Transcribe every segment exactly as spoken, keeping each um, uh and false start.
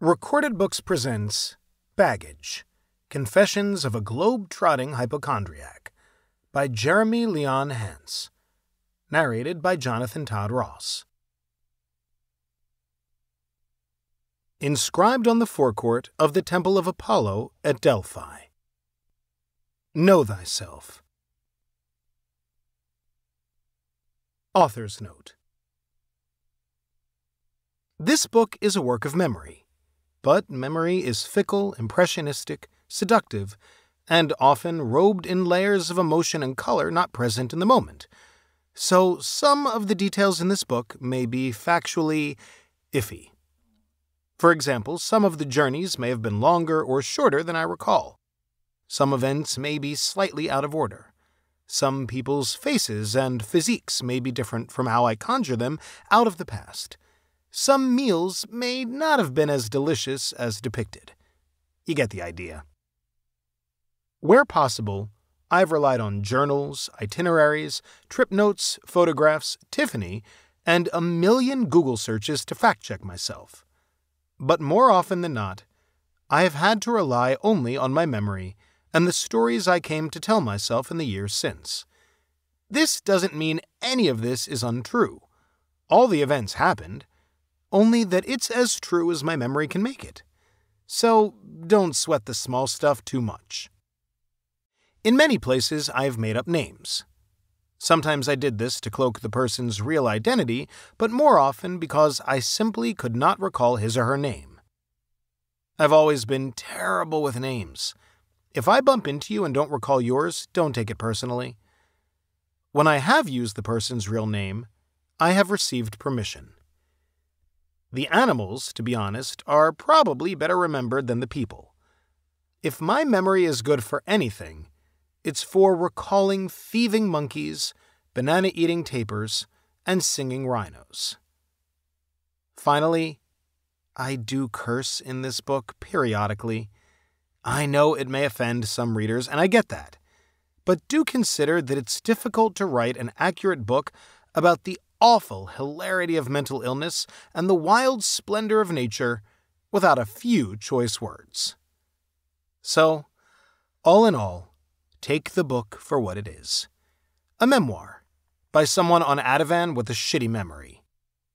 Recorded Books presents Baggage, Confessions of a Globe-Trotting Hypochondriac by Jeremy Hance. Narrated by Jonathan Todd Ross. Inscribed on the forecourt of the Temple of Apollo at Delphi. Know thyself. Author's Note. This book is a work of memory. But memory is fickle, impressionistic, seductive, and often robed in layers of emotion and color not present in the moment. So some of the details in this book may be factually iffy. For example, some of the journeys may have been longer or shorter than I recall. Some events may be slightly out of order. Some people's faces and physiques may be different from how I conjure them out of the past. Some meals may not have been as delicious as depicted. You get the idea. Where possible, I've relied on journals, itineraries, trip notes, photographs, Tiffany, and a million Google searches to fact-check myself. But more often than not, I have had to rely only on my memory and the stories I came to tell myself in the years since. This doesn't mean any of this is untrue. All the events happened, only that it's as true as my memory can make it. So don't sweat the small stuff too much. In many places, I've made up names. Sometimes I did this to cloak the person's real identity, but more often because I simply could not recall his or her name. I've always been terrible with names. If I bump into you and don't recall yours, don't take it personally. When I have used the person's real name, I have received permission. The animals, to be honest, are probably better remembered than the people. If my memory is good for anything, it's for recalling thieving monkeys, banana-eating tapirs, and singing rhinos. Finally, I do curse in this book periodically. I know it may offend some readers, and I get that. But do consider that it's difficult to write an accurate book about the awful hilarity of mental illness and the wild splendor of nature without a few choice words. So, all in all, take the book for what it is. A memoir by someone on Ativan with a shitty memory.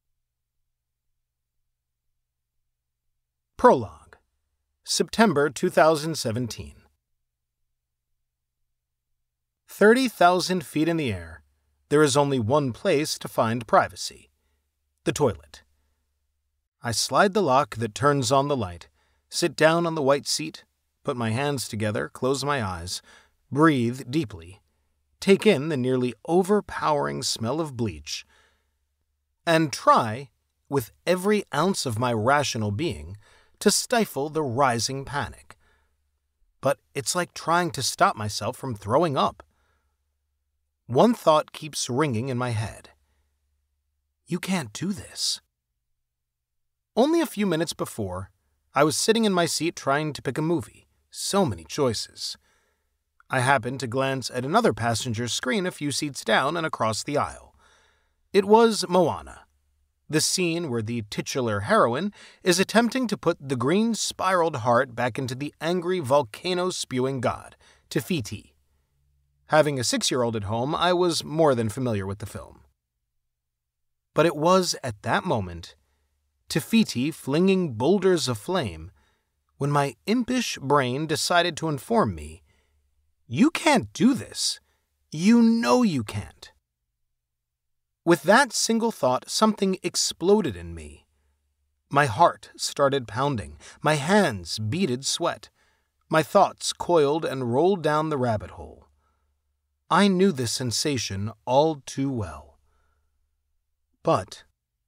Prologue, September two thousand seventeen. thirty thousand feet in the air, there is only one place to find privacy: the toilet. I slide the lock that turns on the light, sit down on the white seat, put my hands together, close my eyes, breathe deeply, take in the nearly overpowering smell of bleach, and try, with every ounce of my rational being, to stifle the rising panic. But it's like trying to stop myself from throwing up. One thought keeps ringing in my head. You can't do this. Only a few minutes before, I was sitting in my seat trying to pick a movie. So many choices. I happened to glance at another passenger's screen a few seats down and across the aisle. It was Moana, the scene where the titular heroine is attempting to put the green spiraled heart back into the angry volcano-spewing god, Te Fiti. Having a six-year-old at home, I was more than familiar with the film. But it was at that moment, Te Fiti flinging boulders of flame, when my impish brain decided to inform me, you can't do this. You know you can't. With that single thought, something exploded in me. My heart started pounding, my hands beaded sweat, my thoughts coiled and rolled down the rabbit hole. I knew this sensation all too well. But,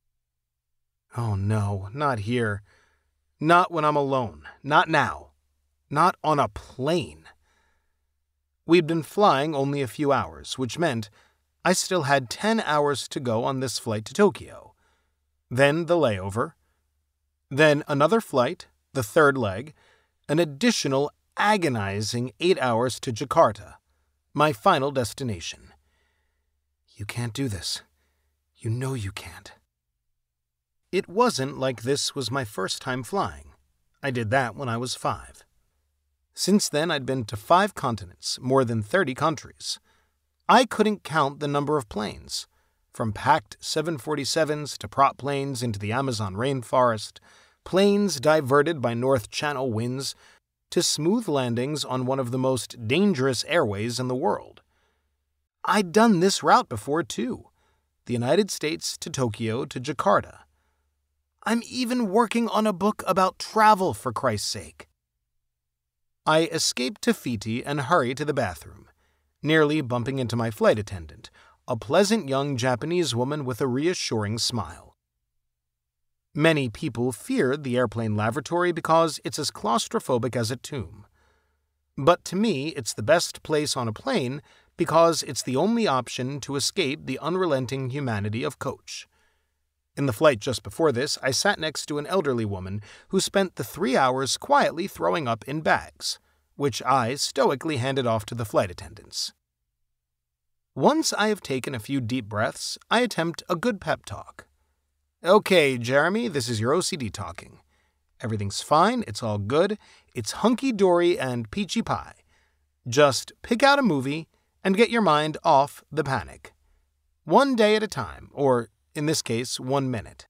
oh no, not here. Not when I'm alone. Not now. Not on a plane. We'd been flying only a few hours, which meant I still had ten hours to go on this flight to Tokyo. Then the layover. Then another flight, the third leg, an additional agonizing eight hours to Jakarta, my final destination. You can't do this. You know you can't. It wasn't like this was my first time flying. I did that when I was five. Since then, I'd been to five continents, more than thirty countries. I couldn't count the number of planes, from packed seven forty-sevens to prop planes into the Amazon rainforest, planes diverted by North Channel winds, to smooth landings on one of the most dangerous airways in the world. I'd done this route before, too. The United States to Tokyo to Jakarta. I'm even working on a book about travel, for Christ's sake. I escape to Fiti and hurry to the bathroom, nearly bumping into my flight attendant, a pleasant young Japanese woman with a reassuring smile. Many people feared the airplane lavatory because it's as claustrophobic as a tomb. But to me, it's the best place on a plane because it's the only option to escape the unrelenting humanity of coach. In the flight just before this, I sat next to an elderly woman who spent the three hours quietly throwing up in bags, which I stoically handed off to the flight attendants. Once I have taken a few deep breaths, I attempt a good pep talk. Okay, Jeremy, this is your O C D talking. Everything's fine, it's all good, it's hunky-dory and peachy pie. Just pick out a movie and get your mind off the panic. One day at a time, or in this case, one minute.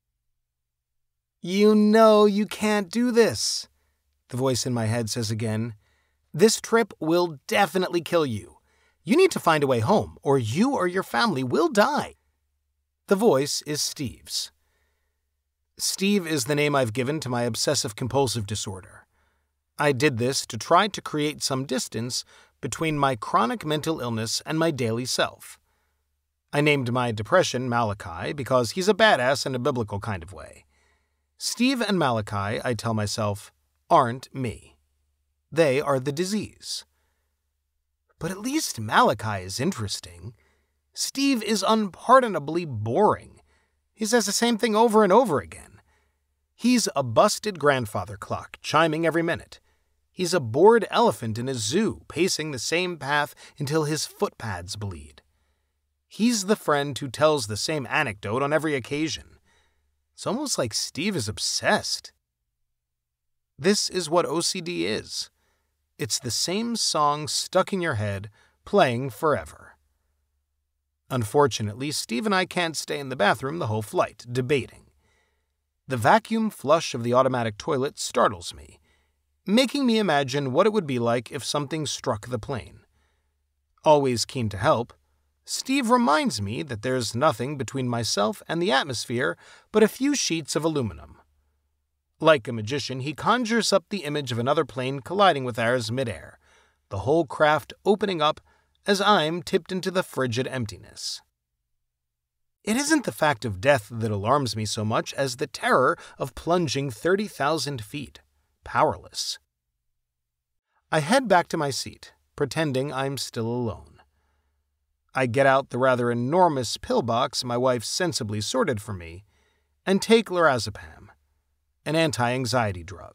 You know you can't do this, the voice in my head says again. This trip will definitely kill you. You need to find a way home, or you or your family will die. The voice is Steve's. Steve is the name I've given to my obsessive-compulsive disorder. I did this to try to create some distance between my chronic mental illness and my daily self. I named my depression Malachi because he's a badass in a biblical kind of way. Steve and Malachi, I tell myself, aren't me. They are the disease. But at least Malachi is interesting. Steve is unpardonably boring. He says the same thing over and over again. He's a busted grandfather clock, chiming every minute. He's a bored elephant in a zoo, pacing the same path until his foot pads bleed. He's the friend who tells the same anecdote on every occasion. It's almost like Steve is obsessed. This is what O C D is. It's the same song stuck in your head, playing forever. Unfortunately, Steve and I can't stay in the bathroom the whole flight, debating. The vacuum flush of the automatic toilet startles me, making me imagine what it would be like if something struck the plane. Always keen to help, Steve reminds me that there's nothing between myself and the atmosphere but a few sheets of aluminum. Like a magician, he conjures up the image of another plane colliding with ours midair, the whole craft opening up as I'm tipped into the frigid emptiness. It isn't the fact of death that alarms me so much as the terror of plunging thirty thousand feet, powerless. I head back to my seat, pretending I'm still alone. I get out the rather enormous pill box my wife sensibly sorted for me and take lorazepam, an anti-anxiety drug.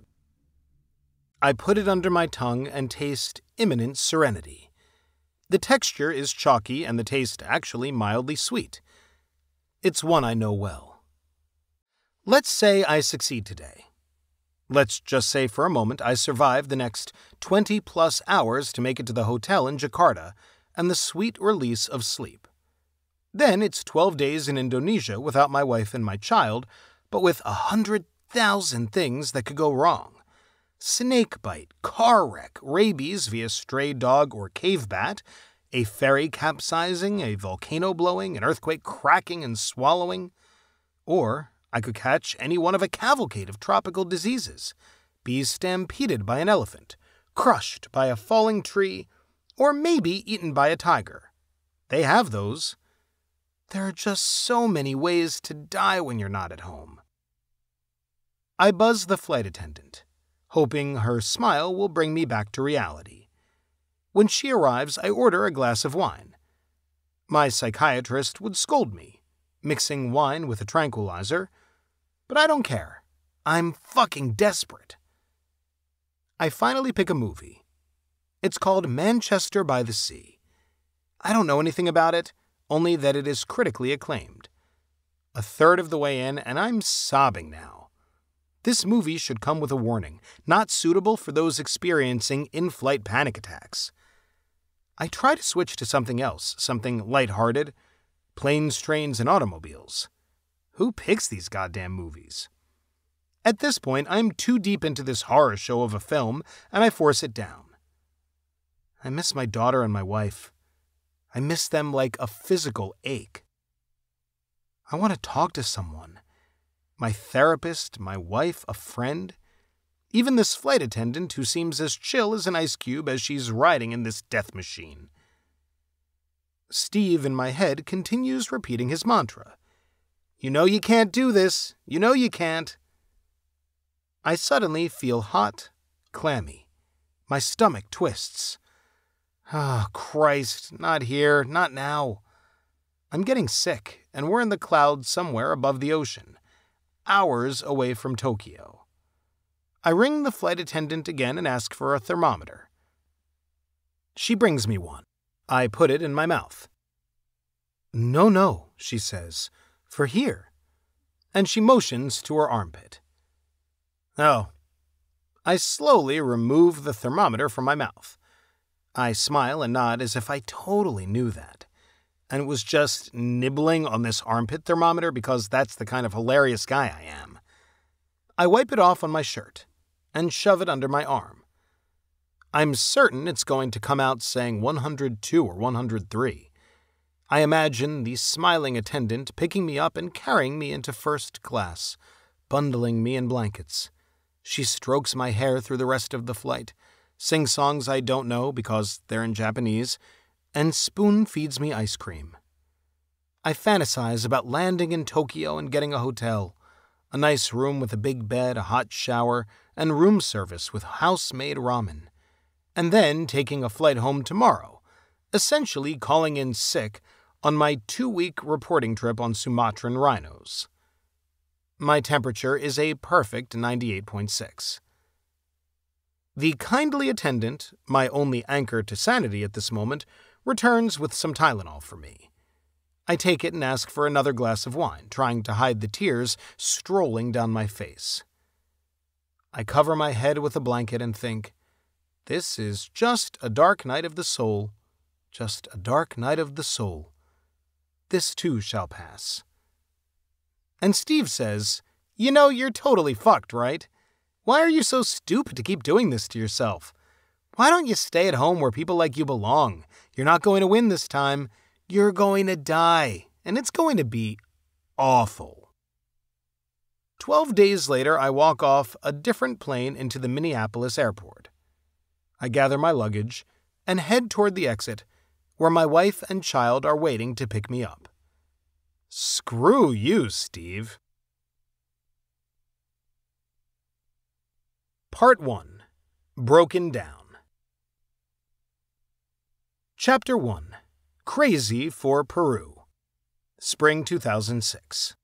I put it under my tongue and taste imminent serenity. The texture is chalky and the taste actually mildly sweet. It's one I know well. Let's say I succeed today. Let's just say for a moment I survive the next twenty-plus hours to make it to the hotel in Jakarta and the sweet release of sleep. Then it's twelve days in Indonesia without my wife and my child, but with a hundred thousand things that could go wrong. Snake bite, car wreck, rabies via stray dog or cave bat, a ferry capsizing, a volcano blowing, an earthquake cracking and swallowing. Or I could catch any one of a cavalcade of tropical diseases, be stampeded by an elephant, crushed by a falling tree, or maybe eaten by a tiger. They have those. There are just so many ways to die when you're not at home. I buzz the flight attendant, hoping her smile will bring me back to reality. When she arrives, I order a glass of wine. My psychiatrist would scold me, mixing wine with a tranquilizer, but I don't care. I'm fucking desperate. I finally pick a movie. It's called Manchester by the Sea. I don't know anything about it, only that it is critically acclaimed. A third of the way in, and I'm sobbing now. This movie should come with a warning, not suitable for those experiencing in-flight panic attacks. I try to switch to something else, something lighthearted. Planes, trains, and automobiles. Who picks these goddamn movies? At this point, I'm too deep into this horror show of a film, and I force it down. I miss my daughter and my wife. I miss them like a physical ache. I want to talk to someone. My therapist, my wife, a friend. Even this flight attendant who seems as chill as an ice cube as she's riding in this death machine. Steve in my head continues repeating his mantra. You know you can't do this. You know you can't. I suddenly feel hot, clammy. My stomach twists. Ah, oh, Christ, not here, not now. I'm getting sick, and we're in the clouds somewhere above the ocean, hours away from Tokyo. I ring the flight attendant again and ask for a thermometer. She brings me one. I put it in my mouth. No, no, she says, for here. And she motions to her armpit. Oh. I slowly remove the thermometer from my mouth. I smile and nod as if I totally knew that, and was just nibbling on this armpit thermometer because that's the kind of hilarious guy I am. I wipe it off on my shirt and shove it under my arm. I'm certain it's going to come out saying one hundred two or one hundred three. I imagine the smiling attendant picking me up and carrying me into first class, bundling me in blankets. She strokes my hair through the rest of the flight, sings songs I don't know because they're in Japanese, and spoon feeds me ice cream. I fantasize about landing in Tokyo and getting a hotel, a nice room with a big bed, a hot shower, and room service with house-made ramen, and then taking a flight home tomorrow, essentially calling in sick on my two-week reporting trip on Sumatran rhinos. My temperature is a perfect ninety-eight point six. The kindly attendant, my only anchor to sanity at this moment, returns with some Tylenol for me. I take it and ask for another glass of wine, trying to hide the tears strolling down my face. I cover my head with a blanket and think, this is just a dark night of the soul, just a dark night of the soul. This too shall pass. And Steve says, you know, you're totally fucked, right? Why are you so stupid to keep doing this to yourself? Why don't you stay at home where people like you belong? You're not going to win this time. You're going to die, and it's going to be awful. Twelve days later, I walk off a different plane into the Minneapolis airport. I gather my luggage and head toward the exit, where my wife and child are waiting to pick me up. Screw you, Steve. Part one. Broken Down. Chapter one. Crazy for Peru. Spring two thousand six.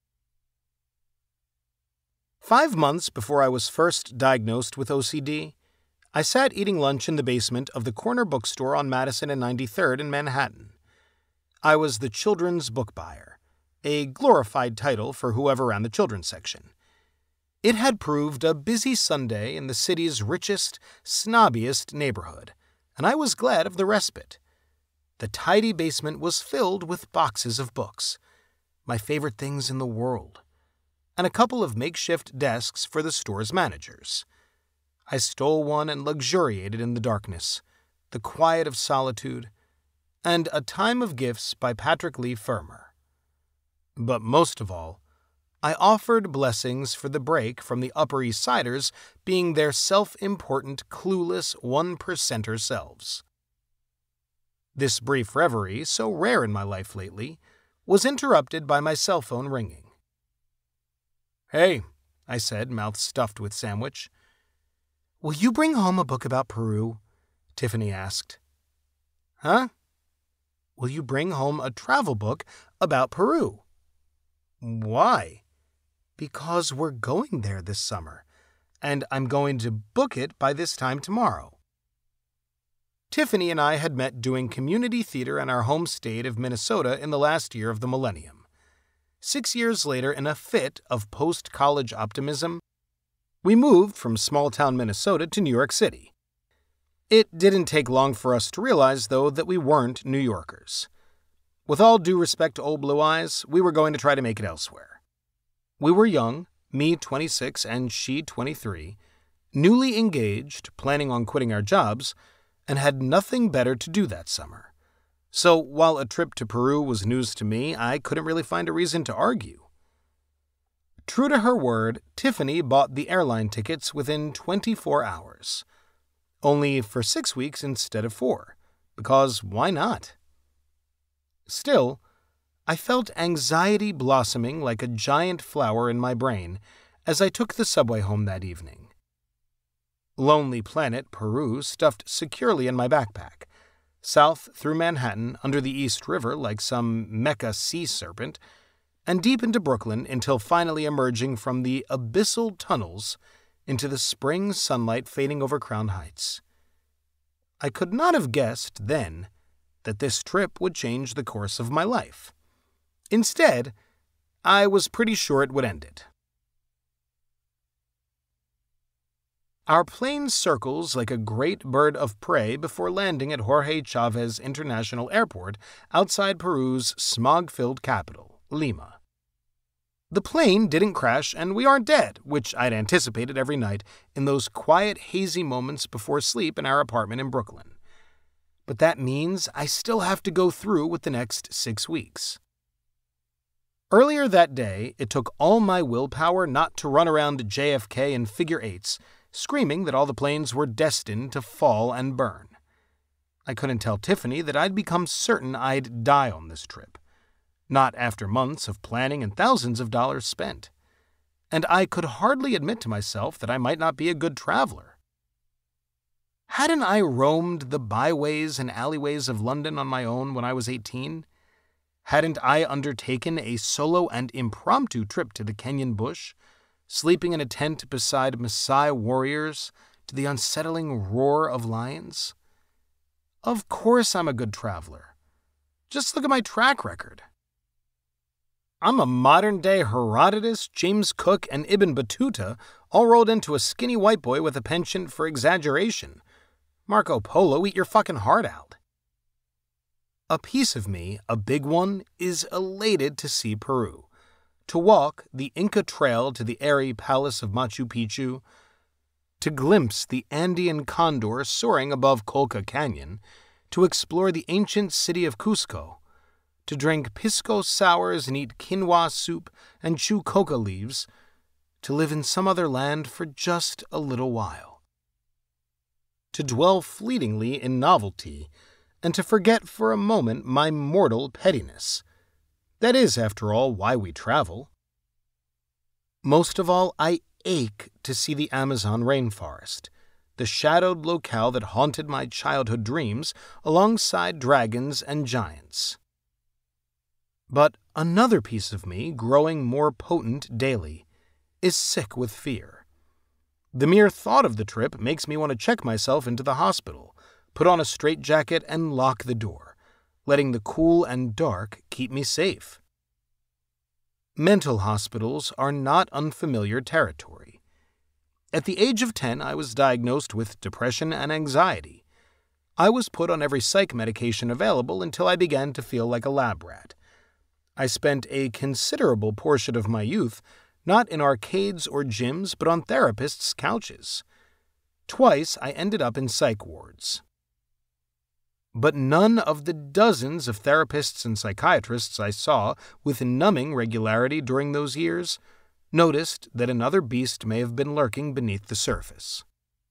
Five months before I was first diagnosed with O C D, I sat eating lunch in the basement of the corner bookstore on Madison and ninety-third in Manhattan. I was the children's book buyer, a glorified title for whoever ran the children's section. It had proved a busy Sunday in the city's richest, snobbiest neighborhood, and I was glad of the respite. The tidy basement was filled with boxes of books, my favorite things in the world, and a couple of makeshift desks for the store's managers. I stole one and luxuriated in the darkness, the quiet of solitude, and A Time of Gifts by Patrick Leigh Fermor. But most of all, I offered blessings for the break from the Upper East Siders being their self-important, clueless one-percenter selves. This brief reverie, so rare in my life lately, was interrupted by my cell phone ringing. "Hey," I said, mouth stuffed with sandwich. "Will you bring home a book about Peru?" Tiffany asked. "Huh? Will you bring home a travel book about Peru?" "Why?" "Because we're going there this summer, and I'm going to book it by this time tomorrow." Tiffany and I had met doing community theater in our home state of Minnesota in the last year of the millennium. Six years later, in a fit of post-college optimism, We moved from small-town Minnesota to New York City. It didn't take long for us to realize, though, that we weren't New Yorkers. With all due respect to old Blue Eyes, we were going to try to make it elsewhere. We were young, me twenty-six and she twenty-three, newly engaged, planning on quitting our jobs, and had nothing better to do that summer. So while a trip to Peru was news to me, I couldn't really find a reason to argue. True to her word, Tiffany bought the airline tickets within twenty-four hours. Only for six weeks instead of four, because why not? Still, I felt anxiety blossoming like a giant flower in my brain as I took the subway home that evening. Lonely Planet, Peru, stuffed securely in my backpack, south through Manhattan under the East River like some mecha sea serpent, and deep into Brooklyn until finally emerging from the abyssal tunnels into the spring sunlight fading over Crown Heights. I could not have guessed then that this trip would change the course of my life. Instead, I was pretty sure it would end it. Our plane circles like a great bird of prey before landing at Jorge Chavez International Airport outside Peru's smog-filled capital, Lima. The plane didn't crash, and we aren't dead, which I'd anticipated every night in those quiet, hazy moments before sleep in our apartment in Brooklyn. But that means I still have to go through with the next six weeks. Earlier that day, it took all my willpower not to run around J F K in figure eights, screaming that all the planes were destined to fall and burn. I couldn't tell Tiffany that I'd become certain I'd die on this trip. Not after months of planning and thousands of dollars spent. And I could hardly admit to myself that I might not be a good traveler. Hadn't I roamed the byways and alleyways of London on my own when I was eighteen? Hadn't I undertaken a solo and impromptu trip to the Kenyan bush, sleeping in a tent beside Maasai warriors to the unsettling roar of lions? Of course I'm a good traveler. Just look at my track record. I'm a modern-day Herodotus, James Cook, and Ibn Battuta all rolled into a skinny white boy with a penchant for exaggeration. Marco Polo, eat your fucking heart out. A piece of me, a big one, is elated to see Peru, to walk the Inca Trail to the airy palace of Machu Picchu, to glimpse the Andean condor soaring above Colca Canyon, to explore the ancient city of Cusco, to drink pisco sours and eat quinoa soup and chew coca leaves, to live in some other land for just a little while. To dwell fleetingly in novelty, and to forget for a moment my mortal pettiness. That is, after all, why we travel. Most of all, I ache to see the Amazon rainforest, the shadowed locale that haunted my childhood dreams alongside dragons and giants. But another piece of me, growing more potent daily, is sick with fear. The mere thought of the trip makes me want to check myself into the hospital, put on a straitjacket, and lock the door, letting the cool and dark keep me safe. Mental hospitals are not unfamiliar territory. At the age of ten, I was diagnosed with depression and anxiety. I was put on every psych medication available until I began to feel like a lab rat. I spent a considerable portion of my youth not in arcades or gyms, but on therapists' couches. Twice I ended up in psych wards. But none of the dozens of therapists and psychiatrists I saw with numbing regularity during those years noticed that another beast may have been lurking beneath the surface.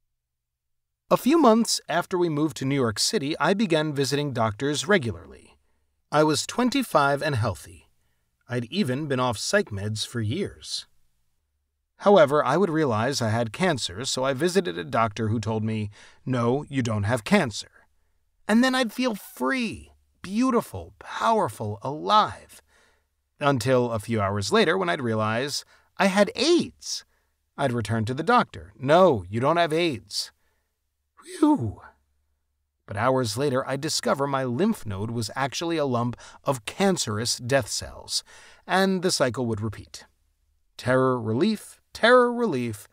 A few months after we moved to New York City, I began visiting doctors regularly. I was twenty-five and healthy. I'd even been off psych meds for years. However, I would realize I had cancer, so I visited a doctor who told me, "No, you don't have cancer." And then I'd feel free, beautiful, powerful, alive. Until a few hours later when I'd realize I had AIDS. I'd return to the doctor. "No, you don't have AIDS." Whew. But hours later, I'd discover my lymph node was actually a lump of cancerous death cells, and the cycle would repeat. Terror relief, terror relief,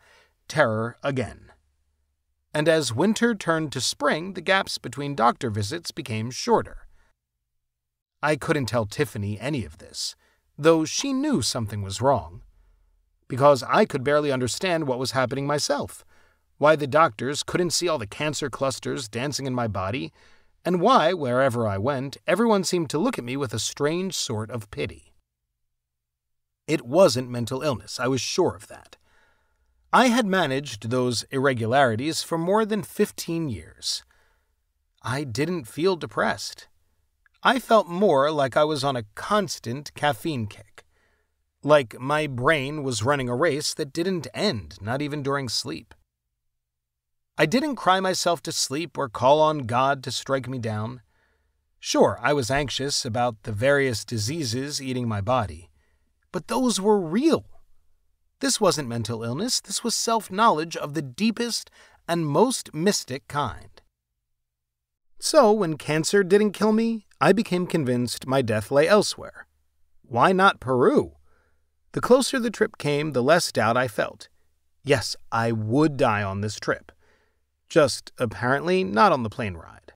terror again. And as winter turned to spring, the gaps between doctor visits became shorter. I couldn't tell Tiffany any of this, though she knew something was wrong. Because I could barely understand what was happening myself, why the doctors couldn't see all the cancer clusters dancing in my body, and why, wherever I went, everyone seemed to look at me with a strange sort of pity. It wasn't mental illness, I was sure of that. I had managed those irregularities for more than fifteen years. I didn't feel depressed. I felt more like I was on a constant caffeine kick. Like my brain was running a race that didn't end, not even during sleep. I didn't cry myself to sleep or call on God to strike me down. Sure, I was anxious about the various diseases eating my body, but those were real. This wasn't mental illness, this was self-knowledge of the deepest and most mystic kind. So, when cancer didn't kill me, I became convinced my death lay elsewhere. Why not Peru? The closer the trip came, the less doubt I felt. Yes, I would die on this trip. Just, apparently, not on the plane ride.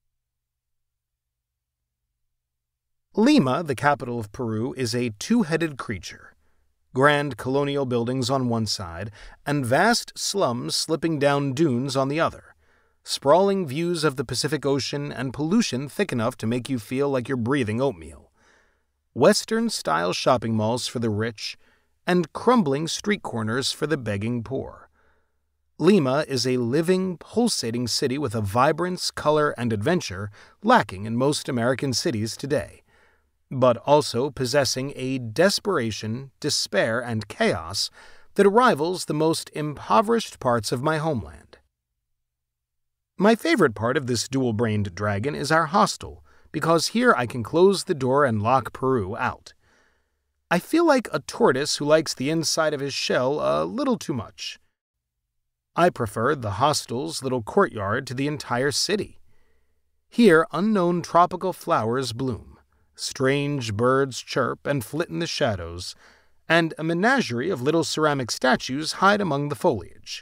Lima, the capital of Peru, is a two-headed creature. Grand colonial buildings on one side, and vast slums slipping down dunes on the other. Sprawling views of the Pacific Ocean and pollution thick enough to make you feel like you're breathing oatmeal. Western-style shopping malls for the rich, and crumbling street corners for the begging poor. Lima is a living, pulsating city with a vibrance, color, and adventure lacking in most American cities today, but also possessing a desperation, despair, and chaos that rivals the most impoverished parts of my homeland. My favorite part of this dual-brained dragon is our hostel, because here I can close the door and lock Peru out. I feel like a tortoise who likes the inside of his shell a little too much. I prefer the hostel's little courtyard to the entire city. Here, unknown tropical flowers bloom, strange birds chirp and flit in the shadows, and a menagerie of little ceramic statues hide among the foliage.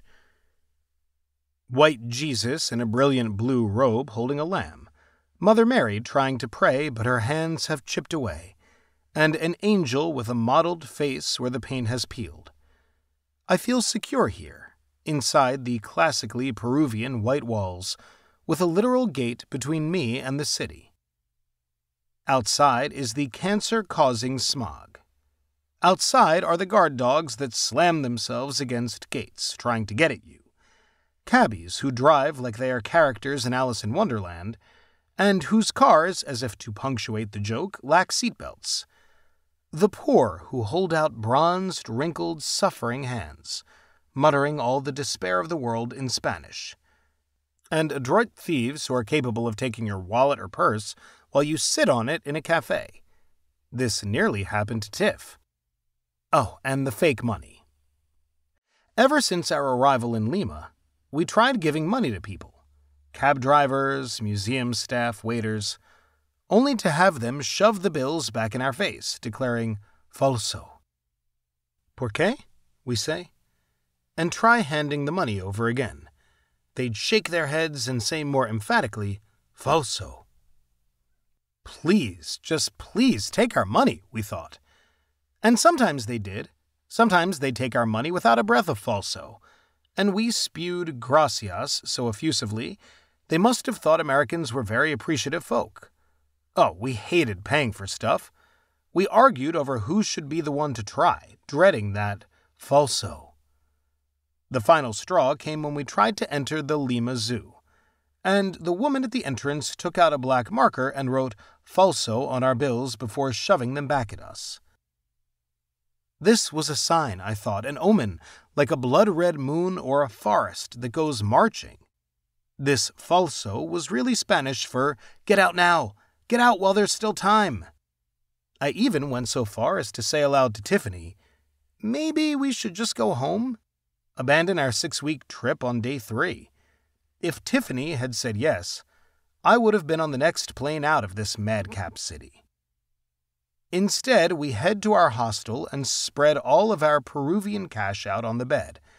White Jesus in a brilliant blue robe holding a lamb, Mother Mary trying to pray but her hands have chipped away, and an angel with a mottled face where the paint has peeled. I feel secure here, inside the classically Peruvian white walls, with a literal gate between me and the city. Outside is the cancer-causing smog. Outside are the guard dogs that slam themselves against gates, trying to get at you. Cabbies who drive like they are characters in Alice in Wonderland, and whose cars, as if to punctuate the joke, lack seatbelts. The poor who hold out bronzed, wrinkled, suffering hands, muttering all the despair of the world in Spanish. And adroit thieves who are capable of taking your wallet or purse while you sit on it in a cafe. This nearly happened to Tiff. Oh, and the fake money. Ever since our arrival in Lima, we tried giving money to people. Cab drivers, museum staff, waiters, only to have them shove the bills back in our face, declaring, falso. ¿Por qué? We say, and try handing the money over again. They'd shake their heads and say more emphatically, falso. Please, just please take our money, we thought. And sometimes they did. Sometimes they'd take our money without a breath of falso, and we spewed gracias so effusively, they must have thought Americans were very appreciative folk. Oh, we hated paying for stuff. We argued over who should be the one to try, dreading that falso. The final straw came when we tried to enter the Lima Zoo, and the woman at the entrance took out a black marker and wrote falso on our bills before shoving them back at us. This was a sign, I thought, an omen, like a blood-red moon or a forest that goes marching. This falso was really Spanish for get out now, get out while there's still time. I even went so far as to say aloud to Tiffany, maybe we should just go home? Abandon our six-week trip on day three. If Tiffany had said yes, I would have been on the next plane out of this madcap city. Instead, we head to our hostel and spread all of our Peruvian cash out on the bed,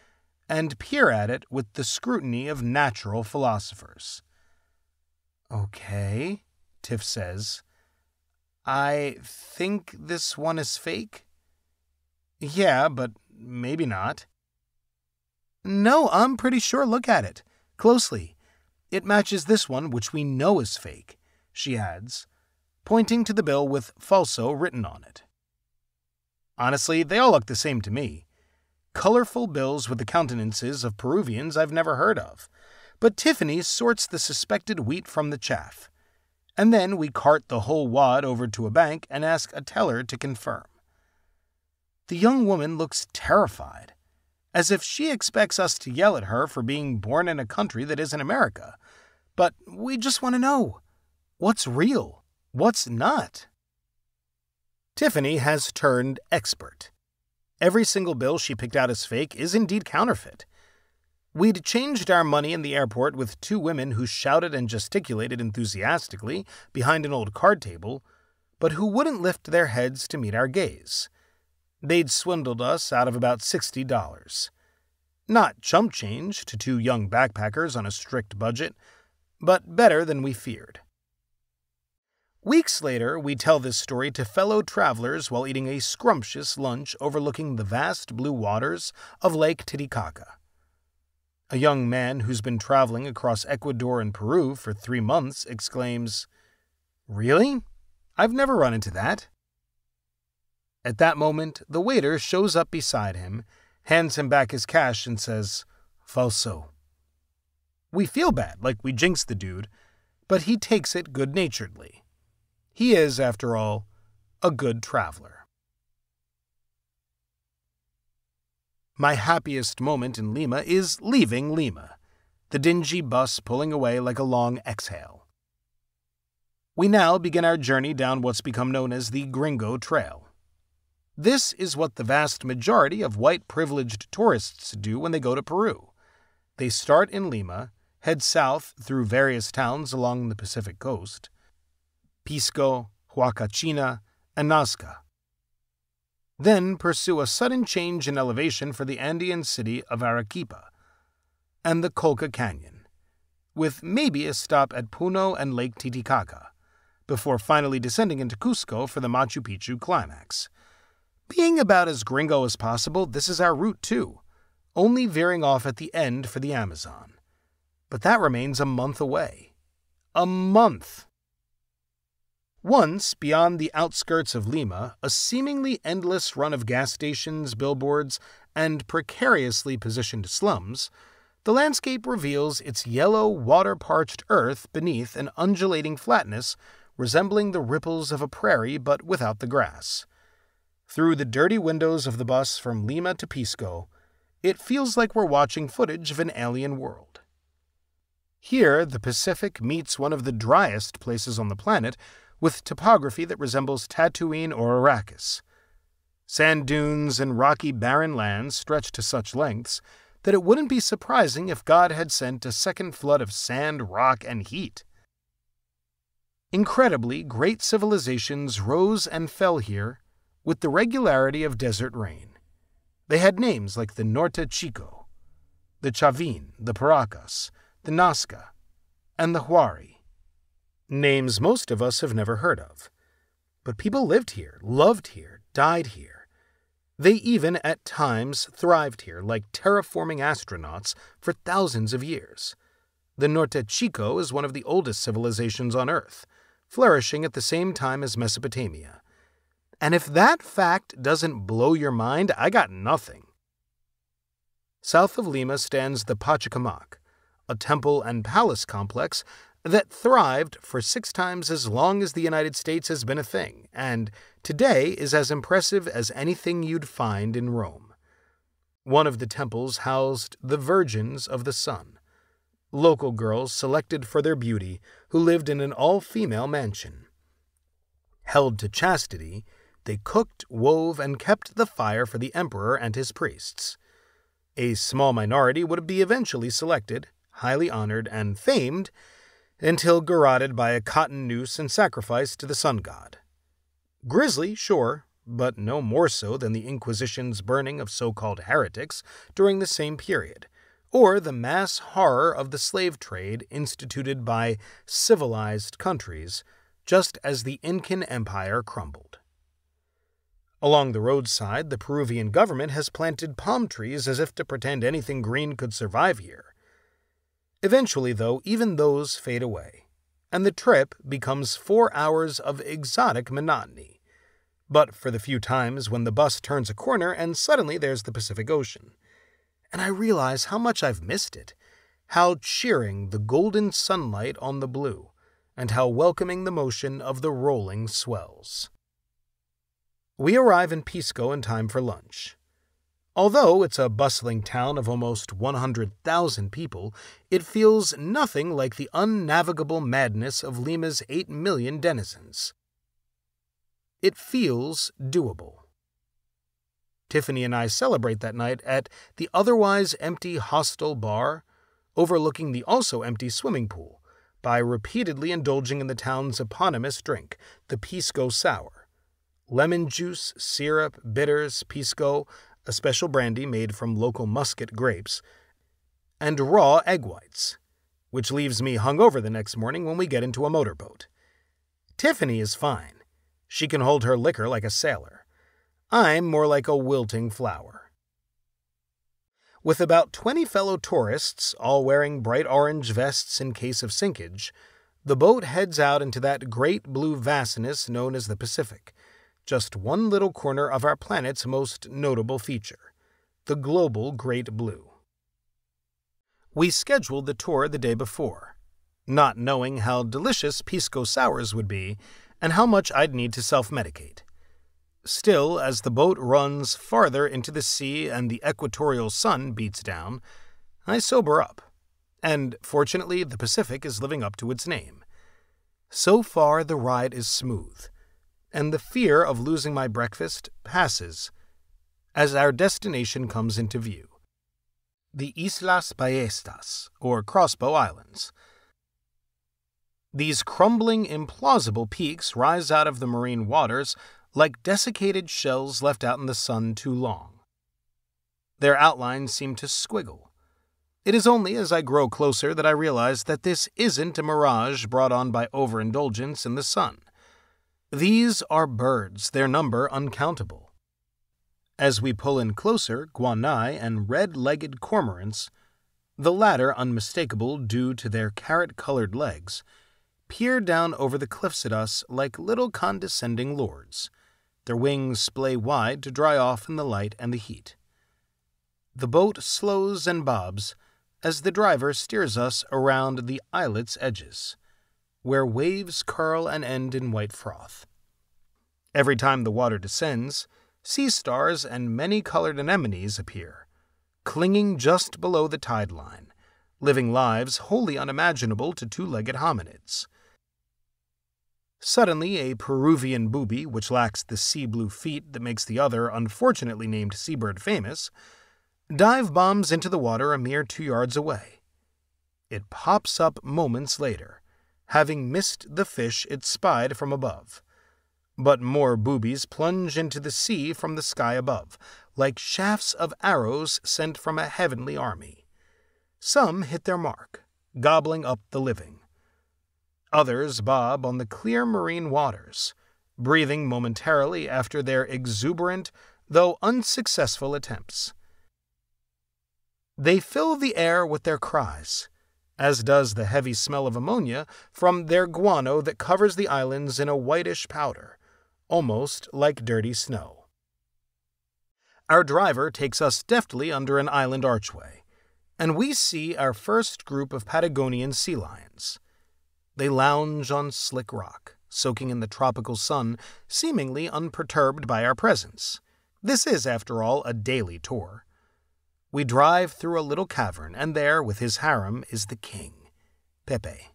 and peer at it with the scrutiny of natural philosophers. "Okay," Tiff says. "I think this one is fake?" "Yeah, but maybe not." "No, I'm pretty sure. Look at it closely. It matches this one, which we know is fake," she adds, pointing to the bill with falso written on it. Honestly, they all look the same to me. Colorful bills with the countenances of Peruvians I've never heard of. But Tiffany sorts the suspected wheat from the chaff. And then we cart the whole wad over to a bank and ask a teller to confirm. The young woman looks terrified, as if she expects us to yell at her for being born in a country that isn't America. But we just want to know, what's real, what's not? Tiffany has turned expert. Every single bill she picked out as fake is indeed counterfeit. We'd changed our money in the airport with two women who shouted and gesticulated enthusiastically behind an old card table, but who wouldn't lift their heads to meet our gaze. They'd swindled us out of about sixty dollars. Not chump change to two young backpackers on a strict budget, but better than we feared. Weeks later, we tell this story to fellow travelers while eating a scrumptious lunch overlooking the vast blue waters of Lake Titicaca. A young man who's been traveling across Ecuador and Peru for three months exclaims, "Really? I've never run into that." At that moment, the waiter shows up beside him, hands him back his cash, and says, "Falso." We feel bad, like we jinxed the dude, but he takes it good-naturedly. He is, after all, a good traveler. My happiest moment in Lima is leaving Lima, the dingy bus pulling away like a long exhale. We now begin our journey down what's become known as the Gringo Trail. This is what the vast majority of white privileged tourists do when they go to Peru. They start in Lima, head south through various towns along the Pacific coast, Pisco, Huacachina, and Nazca. Then pursue a sudden change in elevation for the Andean city of Arequipa and the Colca Canyon, with maybe a stop at Puno and Lake Titicaca, before finally descending into Cusco for the Machu Picchu climax. Being about as gringo as possible, this is our route too, only veering off at the end for the Amazon. But that remains a month away. A month! Once, beyond the outskirts of Lima, a seemingly endless run of gas stations, billboards, and precariously positioned slums, the landscape reveals its yellow, water-parched earth beneath an undulating flatness resembling the ripples of a prairie but without the grass. Through the dirty windows of the bus from Lima to Pisco, it feels like we're watching footage of an alien world. Here, the Pacific meets one of the driest places on the planet, with topography that resembles Tatooine or Arrakis. Sand dunes and rocky barren lands stretch to such lengths that it wouldn't be surprising if God had sent a second flood of sand, rock, and heat. Incredibly, great civilizations rose and fell here with the regularity of desert rain. They had names like the Norte Chico, the Chavin, the Paracas, the Nazca, and the Huari. Names most of us have never heard of. But people lived here, loved here, died here. They even, at times, thrived here like terraforming astronauts for thousands of years. The Norte Chico is one of the oldest civilizations on Earth, flourishing at the same time as Mesopotamia. And if that fact doesn't blow your mind, I got nothing. South of Lima stands the Pachacamac, a temple and palace complex that thrived for six times as long as the United States has been a thing, and today is as impressive as anything you'd find in Rome. One of the temples housed the Virgins of the Sun, local girls selected for their beauty who lived in an all-female mansion. Held to chastity, they cooked, wove, and kept the fire for the emperor and his priests. A small minority would be eventually selected, highly honored, and famed, until garroted by a cotton noose and sacrificed to the sun god. Grisly, sure, but no more so than the Inquisition's burning of so-called heretics during the same period, or the mass horror of the slave trade instituted by civilized countries just as the Incan Empire crumbled. Along the roadside, the Peruvian government has planted palm trees as if to pretend anything green could survive here. Eventually, though, even those fade away, and the trip becomes four hours of exotic monotony, but for the few times when the bus turns a corner and suddenly there's the Pacific Ocean. And I realize how much I've missed it, how cheering the golden sunlight on the blue, and how welcoming the motion of the rolling swells. We arrive in Pisco in time for lunch. Although it's a bustling town of almost one hundred thousand people, it feels nothing like the unnavigable madness of Lima's eight million denizens. It feels doable. Tiffany and I celebrate that night at the otherwise empty hostel bar, overlooking the also empty swimming pool, by repeatedly indulging in the town's eponymous drink, the Pisco Sour. Lemon juice, syrup, bitters, Pisco, a special brandy made from local muscat grapes, and raw egg whites, which leaves me hungover the next morning when we get into a motorboat. Tiffany is fine. She can hold her liquor like a sailor. I'm more like a wilting flower. With about twenty fellow tourists, all wearing bright orange vests in case of sinkage, the boat heads out into that great blue vastness known as the Pacific, just one little corner of our planet's most notable feature, the global Great Blue. We scheduled the tour the day before, not knowing how delicious Pisco Sours would be and how much I'd need to self-medicate. Still, as the boat runs farther into the sea and the equatorial sun beats down, I sober up, and fortunately the Pacific is living up to its name. So far the ride is smooth, and the fear of losing my breakfast passes as our destination comes into view. The Islas Ballestas, or Crossbow Islands. These crumbling, implausible peaks rise out of the marine waters like desiccated shells left out in the sun too long. Their outlines seem to squiggle. It is only as I grow closer that I realize that this isn't a mirage brought on by overindulgence in the sun. These are birds, their number uncountable. As we pull in closer, guanai and red-legged cormorants, the latter unmistakable due to their carrot-colored legs, peer down over the cliffs at us like little condescending lords, their wings splay wide to dry off in the light and the heat. The boat slows and bobs as the driver steers us around the islet's edges, where waves curl and end in white froth. Every time the water descends, sea stars and many-colored anemones appear, clinging just below the tide line, living lives wholly unimaginable to two-legged hominids. Suddenly, a Peruvian booby, which lacks the sea-blue feet that makes the other unfortunately named seabird famous, dive-bombs into the water a mere two yards away. It pops up moments later, having missed the fish it spied from above. But more boobies plunge into the sea from the sky above, like shafts of arrows sent from a heavenly army. Some hit their mark, gobbling up the living. Others bob on the clear marine waters, breathing momentarily after their exuberant, though unsuccessful attempts. They fill the air with their cries, as does the heavy smell of ammonia from their guano that covers the islands in a whitish powder, almost like dirty snow. Our driver takes us deftly under an island archway, and we see our first group of Patagonian sea lions. They lounge on slick rock, soaking in the tropical sun, seemingly unperturbed by our presence. This is, after all, a daily tour. We drive through a little cavern, and there, with his harem, is the king, Pepe.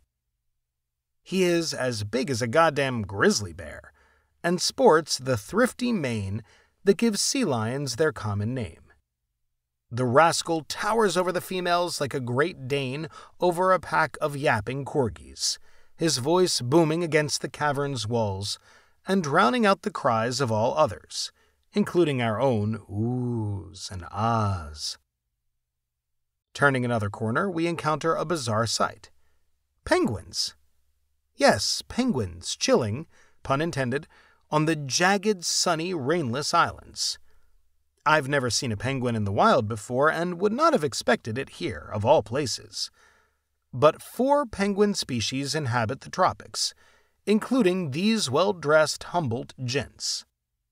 He is as big as a goddamn grizzly bear, and sports the thrifty mane that gives sea lions their common name. The rascal towers over the females like a Great Dane over a pack of yapping corgis, his voice booming against the cavern's walls and drowning out the cries of all others, including our own oohs and ahs. Turning another corner, we encounter a bizarre sight. Penguins. Yes, penguins chilling, pun intended, on the jagged, sunny, rainless islands. I've never seen a penguin in the wild before and would not have expected it here, of all places. But four penguin species inhabit the tropics, including these well-dressed Humboldt gents.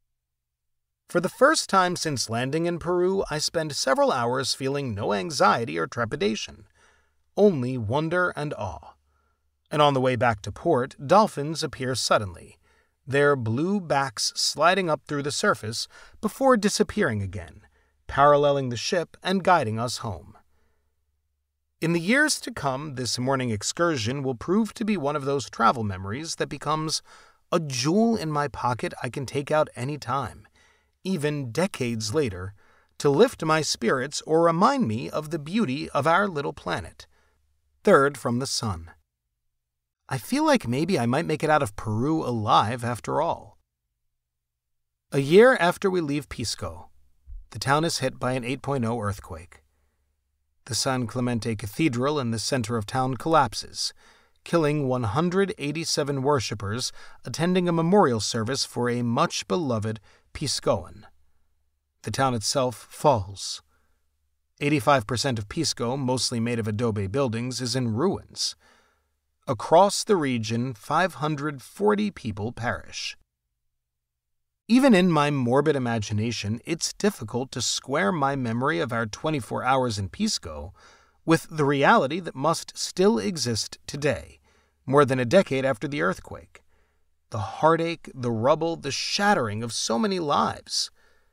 For the first time since landing in Peru, I spend several hours feeling no anxiety or trepidation, only wonder and awe. And on the way back to port, dolphins appear suddenly, their blue backs sliding up through the surface before disappearing again, paralleling the ship and guiding us home. In the years to come, this morning excursion will prove to be one of those travel memories that becomes a jewel in my pocket I can take out any time, even decades later, to lift my spirits or remind me of the beauty of our little planet, third from the sun. I feel like maybe I might make it out of Peru alive after all. A year after we leave Pisco, the town is hit by an eight point oh earthquake. The San Clemente Cathedral in the center of town collapses, killing one hundred eighty-seven worshippers attending a memorial service for a much-beloved Piscoan. The town itself falls. eighty-five percent of Pisco, mostly made of adobe buildings, is in ruins. Across the region, five hundred forty people perish. Even in my morbid imagination, it's difficult to square my memory of our twenty-four hours in Pisco with the reality that must still exist today, more than a decade after the earthquake. The heartache, the rubble, the shattering of so many lives.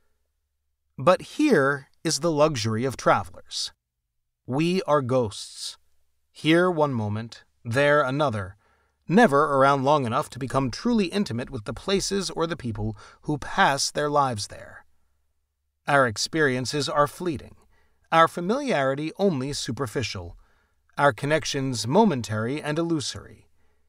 But here is the luxury of travelers. We are ghosts. Here one moment, there another, never around long enough to become truly intimate with the places or the people who pass their lives there. Our experiences are fleeting, our familiarity only superficial, our connections momentary and illusory.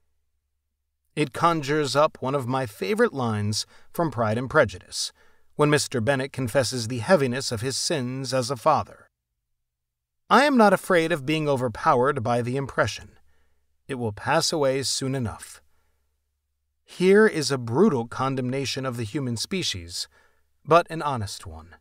It conjures up one of my favorite lines from Pride and Prejudice, when Mister Bennet confesses the heaviness of his sins as a father. I am not afraid of being overpowered by the impression. It will pass away soon enough. Here is a brutal condemnation of the human species, but an honest one.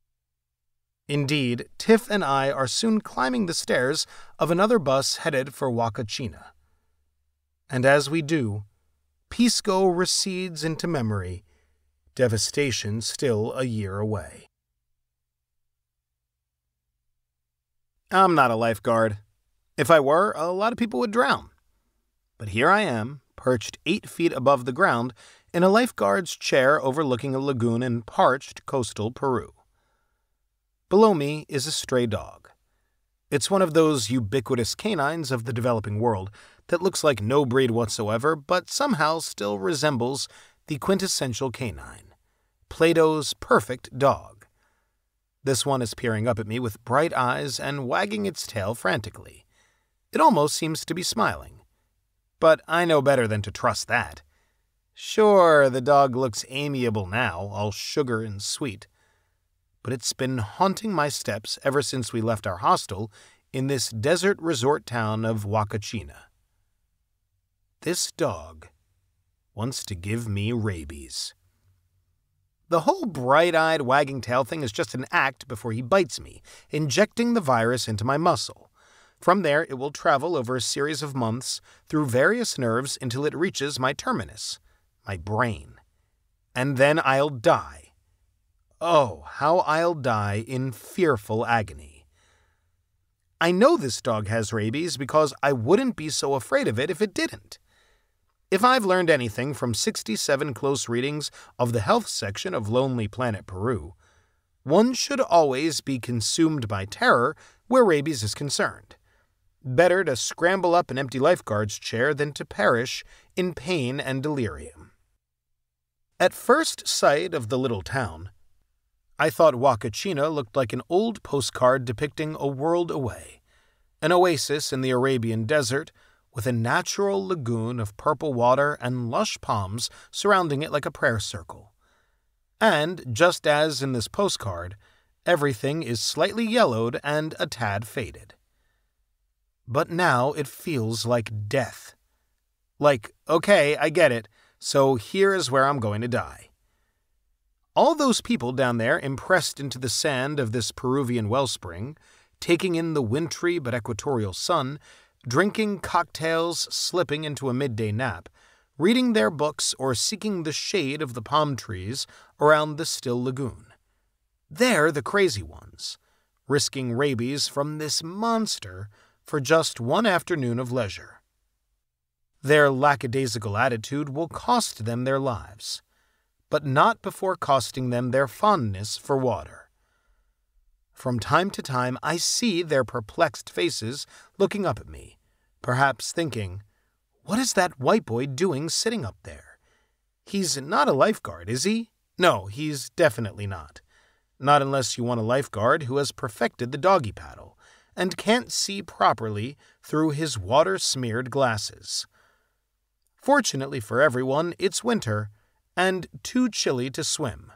Indeed, Tiff and I are soon climbing the stairs of another bus headed for Huacachina. And as we do, Pisco recedes into memory, devastation still a year away. I'm not a lifeguard. If I were, a lot of people would drown. But here I am, perched eight feet above the ground, in a lifeguard's chair overlooking a lagoon in parched coastal Peru. Below me is a stray dog. It's one of those ubiquitous canines of the developing world that looks like no breed whatsoever, but somehow still resembles the quintessential canine, Plato's perfect dog. This one is peering up at me with bright eyes and wagging its tail frantically. It almost seems to be smiling. But I know better than to trust that. Sure, the dog looks amiable now, all sugar and sweet. But it's been haunting my steps ever since we left our hostel in this desert resort town of Huacachina. This dog wants to give me rabies. The whole bright-eyed wagging tail thing is just an act before he bites me, injecting the virus into my muscle. From there, it will travel over a series of months through various nerves until it reaches my terminus, my brain. And then I'll die. Oh, how I'll die in fearful agony. I know this dog has rabies because I wouldn't be so afraid of it if it didn't. If I've learned anything from sixty-seven close readings of the health section of Lonely Planet Peru, one should always be consumed by terror where rabies is concerned. Better to scramble up an empty lifeguard's chair than to perish in pain and delirium. At first sight of the little town, I thought Huacachina looked like an old postcard depicting a world away, an oasis in the Arabian desert with a natural lagoon of purple water and lush palms surrounding it like a prayer circle. And, just as in this postcard, everything is slightly yellowed and a tad faded. But now it feels like death. Like, okay, I get it, so here is where I'm going to die. All those people down there impressed into the sand of this Peruvian wellspring, taking in the wintry but equatorial sun, drinking cocktails, slipping into a midday nap, reading their books or seeking the shade of the palm trees around the still lagoon. They're the crazy ones, risking rabies from this monster for just one afternoon of leisure. Their lackadaisical attitude will cost them their lives, but not before costing them their fondness for water. From time to time, I see their perplexed faces looking up at me, perhaps thinking, what is that white boy doing sitting up there? He's not a lifeguard, is he? No, he's definitely not. Not unless you want a lifeguard who has perfected the doggy paddle and can't see properly through his water-smeared glasses. Fortunately for everyone, it's winter and too chilly to swim.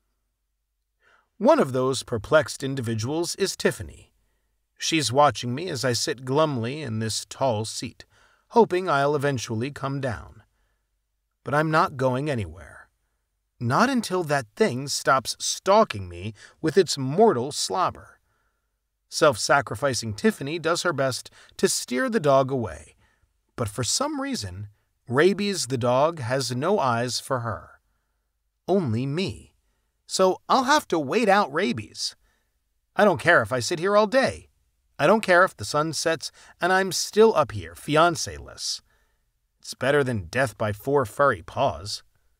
One of those perplexed individuals is Tiffany. She's watching me as I sit glumly in this tall seat, hoping I'll eventually come down. But I'm not going anywhere. Not until that thing stops stalking me with its mortal slobber. Self-sacrificing Tiffany does her best to steer the dog away, but for some reason, Rabies the dog has no eyes for her. Only me. So I'll have to wait out Rabies. I don't care if I sit here all day. I don't care if the sun sets and I'm still up here, fiancé-less. It's better than death by four furry paws.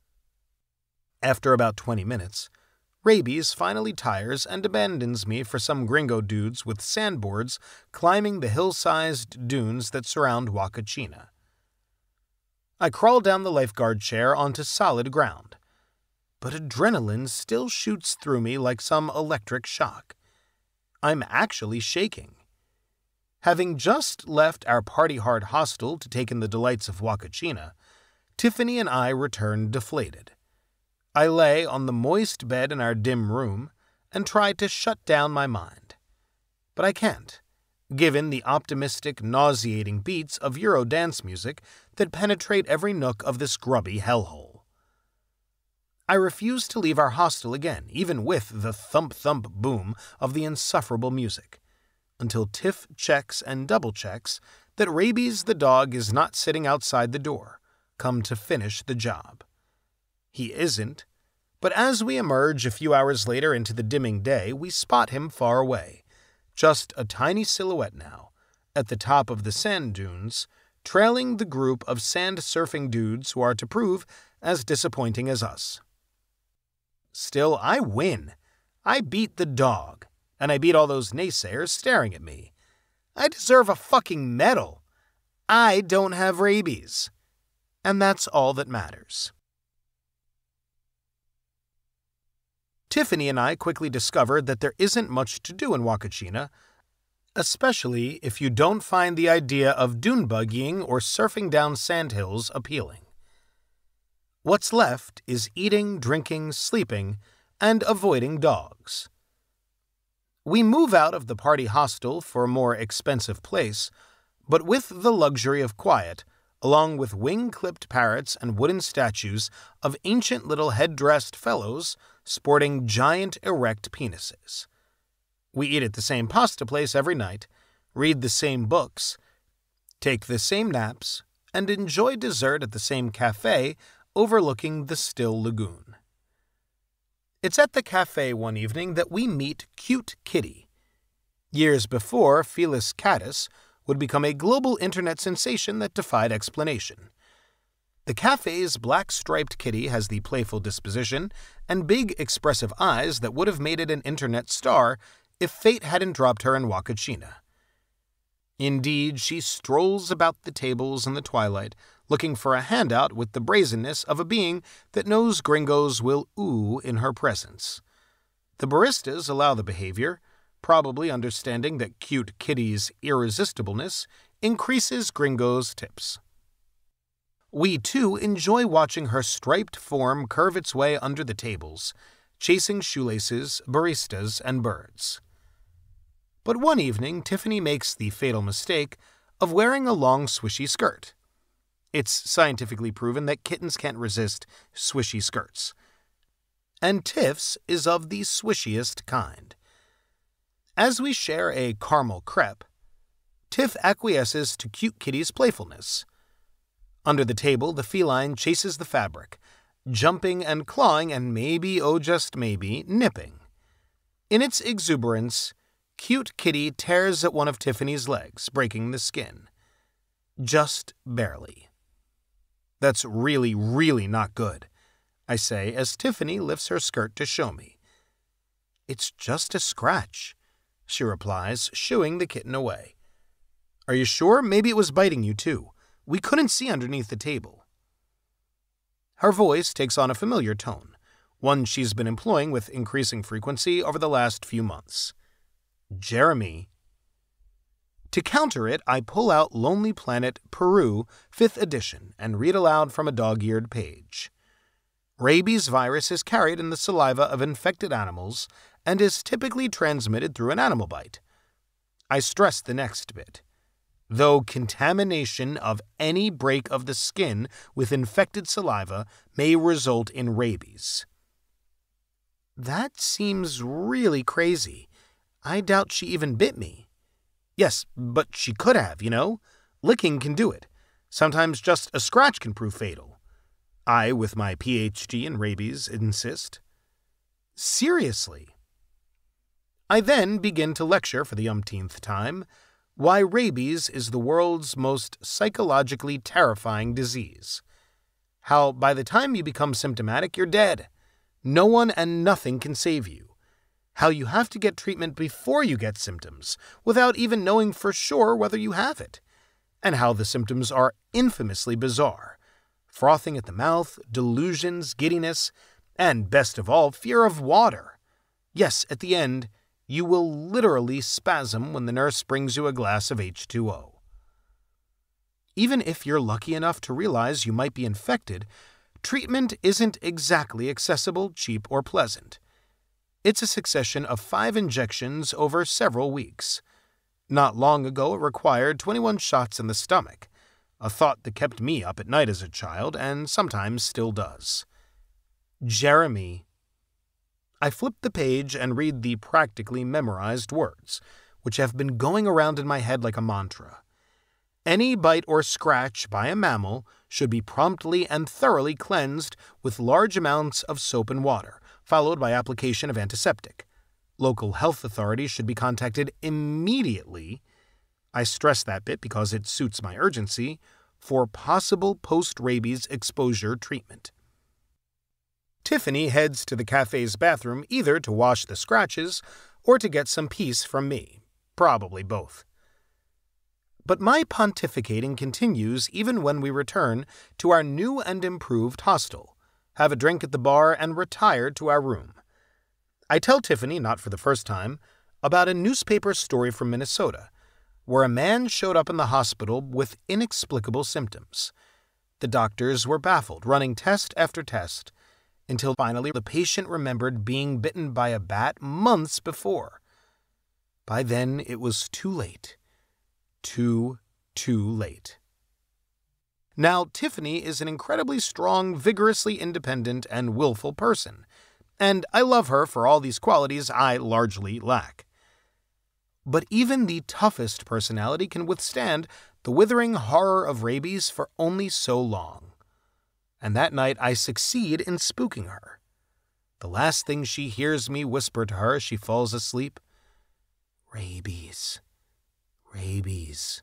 After about twenty minutes, Rabies finally tires and abandons me for some gringo dudes with sandboards climbing the hill-sized dunes that surround Huacachina. I crawl down the lifeguard chair onto solid ground, but adrenaline still shoots through me like some electric shock. I'm actually shaking. Having just left our party-hard hostel to take in the delights of Huacachina, Tiffany and I returned deflated. I lay on the moist bed in our dim room and try to shut down my mind. But I can't, given the optimistic, nauseating beats of Euro dance music that penetrate every nook of this grubby hellhole. I refuse to leave our hostel again, even with the thump-thump boom of the insufferable music, until Tiff checks and double-checks that Rabies the dog is not sitting outside the door, come to finish the job. He isn't, but as we emerge a few hours later into the dimming day, we spot him far away, just a tiny silhouette now, at the top of the sand dunes, trailing the group of sand-surfing dudes who are to prove as disappointing as us. Still, I win. I beat the dog, and I beat all those naysayers staring at me. I deserve a fucking medal. I don't have rabies. And that's all that matters. Tiffany and I quickly discovered that there isn't much to do in Huacachina, especially if you don't find the idea of dune buggying or surfing down sandhills appealing. What's left is eating, drinking, sleeping, and avoiding dogs. We move out of the party hostel for a more expensive place, but with the luxury of quiet, along with wing-clipped parrots and wooden statues of ancient little head-dressed fellows sporting giant erect penises. We eat at the same pasta place every night, read the same books, take the same naps, and enjoy dessert at the same cafe overlooking the still lagoon. It's at the cafe one evening that we meet Cute Kitty. Years before, Felis Catus would become a global internet sensation that defied explanation. The cafe's black-striped kitty has the playful disposition and big, expressive eyes that would have made it an internet star if fate hadn't dropped her in Huacachina. Indeed, she strolls about the tables in the twilight, looking for a handout with the brazenness of a being that knows gringos will ooh in her presence. The baristas allow the behavior, probably understanding that Cute Kitty's irresistibleness increases Gringo's tips. We, too, enjoy watching her striped form curve its way under the tables, chasing shoelaces, baristas, and birds. But one evening, Tiffany makes the fatal mistake of wearing a long swishy skirt. It's scientifically proven that kittens can't resist swishy skirts. And Tiff's is of the swishiest kind. As we share a caramel crepe, Tiff acquiesces to cute kitty's playfulness. Under the table, the feline chases the fabric, jumping and clawing and maybe, oh just maybe, nipping. In its exuberance, cute kitty tears at one of Tiffany's legs, breaking the skin. Just barely. That's really, really not good, I say as Tiffany lifts her skirt to show me. It's just a scratch, she replies, shooing the kitten away. Are you sure? Maybe it was biting you too. We couldn't see underneath the table. Her voice takes on a familiar tone, one she's been employing with increasing frequency over the last few months. Jeremy. To counter it, I pull out Lonely Planet, Peru, fifth edition, and read aloud from a dog-eared page. Rabies virus is carried in the saliva of infected animals and is typically transmitted through an animal bite. I stress the next bit. Though contamination of any break of the skin with infected saliva may result in rabies. That seems really crazy. I doubt she even bit me. Yes, but she could have, you know? Licking can do it. Sometimes just a scratch can prove fatal. I, with my P H D in rabies, insist. Seriously. I then begin to lecture for the umpteenth time why rabies is the world's most psychologically terrifying disease. How by the time you become symptomatic, you're dead. No one and nothing can save you. How you have to get treatment before you get symptoms, without even knowing for sure whether you have it. And how the symptoms are infamously bizarre. Frothing at the mouth, delusions, giddiness, and best of all, fear of water. Yes, at the end, you will literally spasm when the nurse brings you a glass of H two O. Even if you're lucky enough to realize you might be infected, treatment isn't exactly accessible, cheap, or pleasant. It's a succession of five injections over several weeks. Not long ago, it required twenty-one shots in the stomach, a thought that kept me up at night as a child and sometimes still does. Jeremy. I flip the page and read the practically memorized words, which have been going around in my head like a mantra. Any bite or scratch by a mammal should be promptly and thoroughly cleansed with large amounts of soap and water, followed by application of antiseptic. Local health authorities should be contacted immediately, I stress that bit because it suits my urgency, for possible post-rabies exposure treatment. Tiffany heads to the cafe's bathroom either to wash the scratches or to get some peace from me, probably both. But my pontificating continues even when we return to our new and improved hostel, have a drink at the bar, and retire to our room. I tell Tiffany, not for the first time, about a newspaper story from Minnesota, where a man showed up in the hospital with inexplicable symptoms. The doctors were baffled, running test after test, until finally the patient remembered being bitten by a bat months before. By then, it was too late. Too, too late. Now, Tiffany is an incredibly strong, vigorously independent, and willful person, and I love her for all these qualities I largely lack. But even the toughest personality can withstand the withering horror of rabies for only so long. And that night I succeed in spooking her. The last thing she hears me whisper to her as she falls asleep, rabies, rabies,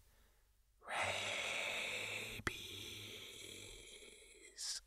rabies.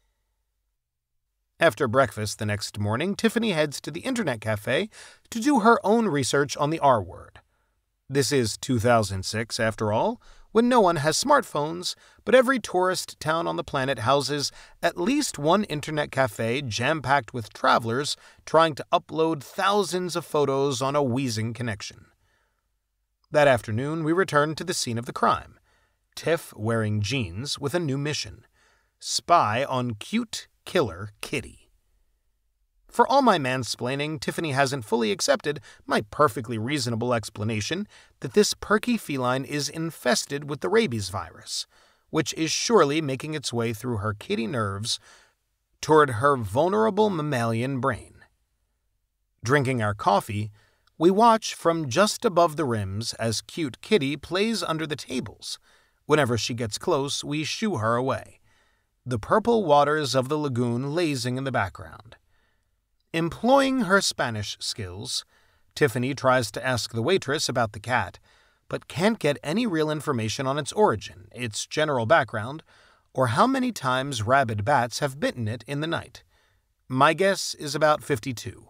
After breakfast the next morning, Tiffany heads to the internet cafe to do her own research on the R word. This is two thousand six, after all, when no one has smartphones, but every tourist town on the planet houses at least one internet cafe jam-packed with travelers trying to upload thousands of photos on a wheezing connection. That afternoon, we returned to the scene of the crime. Tiff wearing jeans with a new mission. Spy on cute killer Kitty. For all my mansplaining, Tiffany hasn't fully accepted my perfectly reasonable explanation that this perky feline is infested with the rabies virus, which is surely making its way through her kitty nerves toward her vulnerable mammalian brain. Drinking our coffee, we watch from just above the rims as cute Kitty plays under the tables. Whenever she gets close, we shoo her away, the purple waters of the lagoon lazing in the background. Employing her Spanish skills, Tiffany tries to ask the waitress about the cat, but can't get any real information on its origin, its general background, or how many times rabid bats have bitten it in the night. My guess is about fifty-two.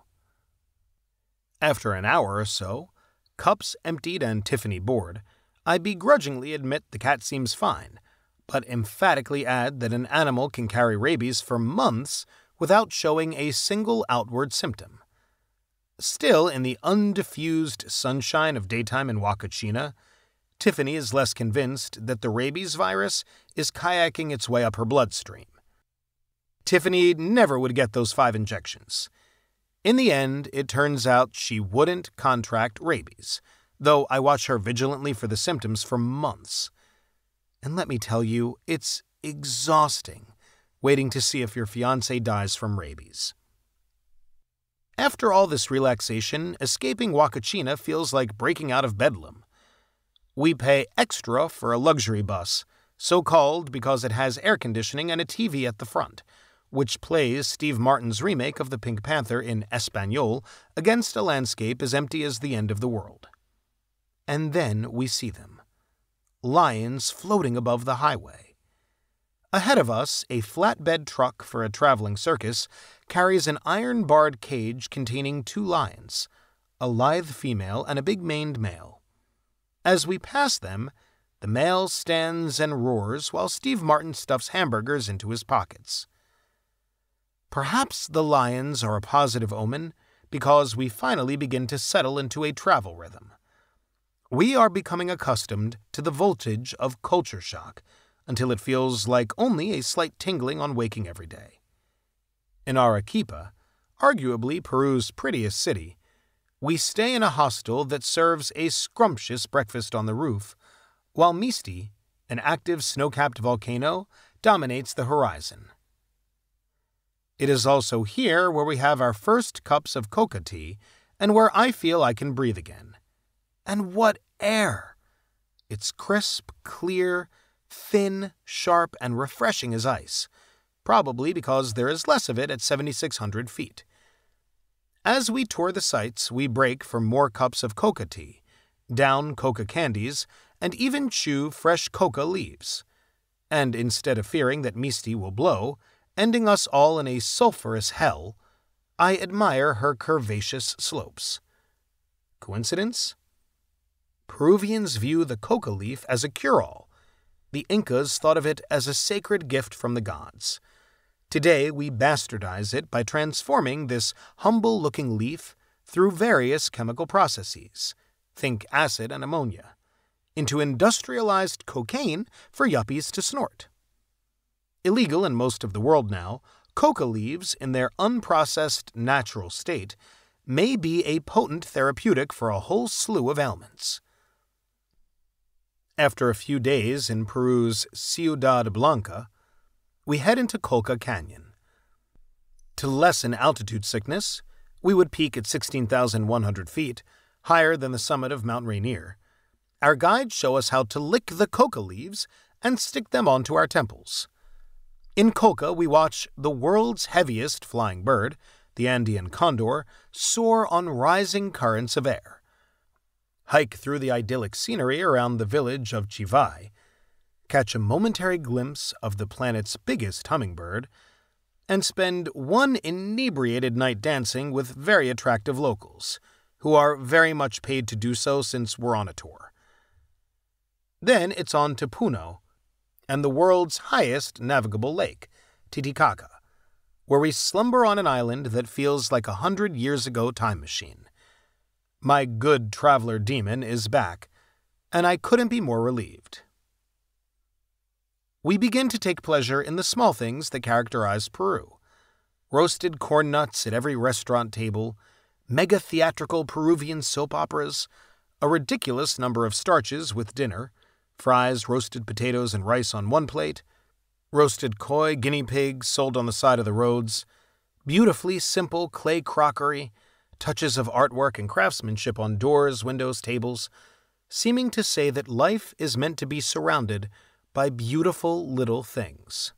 After an hour or so, cups emptied and Tiffany bored, I begrudgingly admit the cat seems fine, but emphatically add that an animal can carry rabies for months without showing a single outward symptom. Still, in the undiffused sunshine of daytime in Wakachina, Tiffany is less convinced that the rabies virus is kayaking its way up her bloodstream. Tiffany never would get those five injections. In the end, it turns out she wouldn't contract rabies, though I watch her vigilantly for the symptoms for months. And let me tell you, it's exhausting waiting to see if your fiancé dies from rabies. After all this relaxation, escaping Wakachina feels like breaking out of bedlam. We pay extra for a luxury bus, so called because it has air conditioning and a T V at the front, which plays Steve Martin's remake of the Pink Panther in Espanol against a landscape as empty as the end of the world. And then we see them. Lions floating above the highway. Ahead of us, a flatbed truck for a traveling circus carries an iron-barred cage containing two lions, a lithe female and a big-maned male. As we pass them, the male stands and roars while Steve Martin stuffs hamburgers into his pockets. Perhaps the lions are a positive omen because we finally begin to settle into a travel rhythm. We are becoming accustomed to the voltage of culture shock until it feels like only a slight tingling on waking every day. In Arequipa, arguably Peru's prettiest city, we stay in a hostel that serves a scrumptious breakfast on the roof, while Misti, an active snow-capped volcano, dominates the horizon. It is also here where we have our first cups of coca tea and where I feel I can breathe again. And what air! It's crisp, clear, thin, sharp, and refreshing as ice, probably because there is less of it at seventy-six hundred feet. As we tour the sights, we break for more cups of coca tea, down coca candies, and even chew fresh coca leaves. And instead of fearing that Misti will blow, ending us all in a sulphurous hell, I admire her curvaceous slopes. Coincidence? Peruvians view the coca leaf as a cure-all. The Incas thought of it as a sacred gift from the gods. Today, we bastardize it by transforming this humble-looking leaf through various chemical processes, think acid and ammonia, into industrialized cocaine for yuppies to snort. Illegal in most of the world now, coca leaves, in their unprocessed natural state, may be a potent therapeutic for a whole slew of ailments. After a few days in Peru's Ciudad Blanca, we head into Colca Canyon. To lessen altitude sickness, we would peak at sixteen thousand one hundred feet, higher than the summit of Mount Rainier. Our guides show us how to lick the coca leaves and stick them onto our temples. In Colca, we watch the world's heaviest flying bird, the Andean condor, soar on rising currents of air. Hike through the idyllic scenery around the village of Chivay, catch a momentary glimpse of the planet's biggest hummingbird, and spend one inebriated night dancing with very attractive locals, who are very much paid to do so since we're on a tour. Then it's on to Puno, and the world's highest navigable lake, Titicaca, where we slumber on an island that feels like a hundred years ago time machine. My good traveler demon is back, and I couldn't be more relieved. We begin to take pleasure in the small things that characterize Peru. Roasted corn nuts at every restaurant table, mega-theatrical Peruvian soap operas, a ridiculous number of starches with dinner, fries, roasted potatoes, and rice on one plate, roasted koi guinea pigs sold on the side of the roads, beautifully simple clay crockery, touches of artwork and craftsmanship on doors, windows, tables, seeming to say that life is meant to be surrounded by beautiful little things.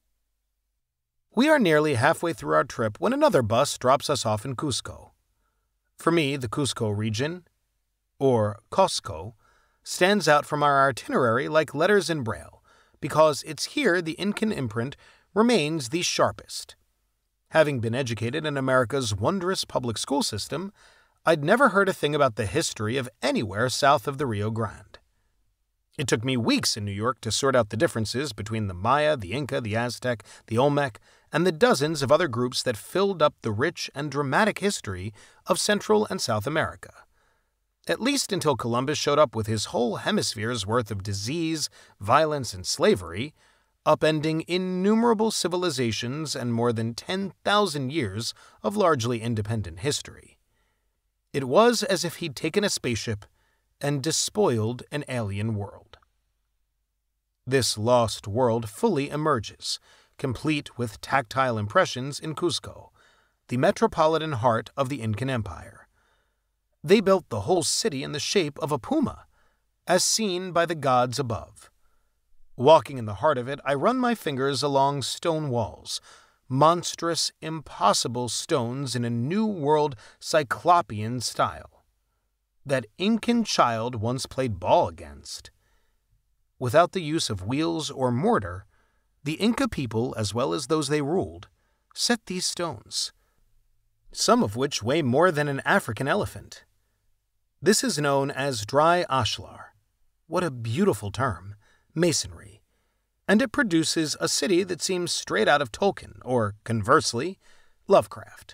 We are nearly halfway through our trip when another bus drops us off in Cusco. For me, the Cusco region, or Cusco, stands out from our itinerary like letters in Braille, because it's here the Incan imprint remains the sharpest. Having been educated in America's wondrous public school system, I'd never heard a thing about the history of anywhere south of the Rio Grande. It took me weeks in New York to sort out the differences between the Maya, the Inca, the Aztec, the Olmec, and the dozens of other groups that filled up the rich and dramatic history of Central and South America. At least until Columbus showed up with his whole hemisphere's worth of disease, violence, and slavery, upending innumerable civilizations and more than ten thousand years of largely independent history. It was as if he'd taken a spaceship and despoiled an alien world. This lost world fully emerges, complete with tactile impressions in Cusco, the metropolitan heart of the Incan Empire. They built the whole city in the shape of a puma, as seen by the gods above. Walking in the heart of it, I run my fingers along stone walls, monstrous, impossible stones in a New World cyclopean style that Incan child once played ball against. Without the use of wheels or mortar, the Inca people, as well as those they ruled, set these stones, some of which weigh more than an African elephant. This is known as dry ashlar. What a beautiful term, masonry. And it produces a city that seems straight out of Tolkien, or, conversely, Lovecraft.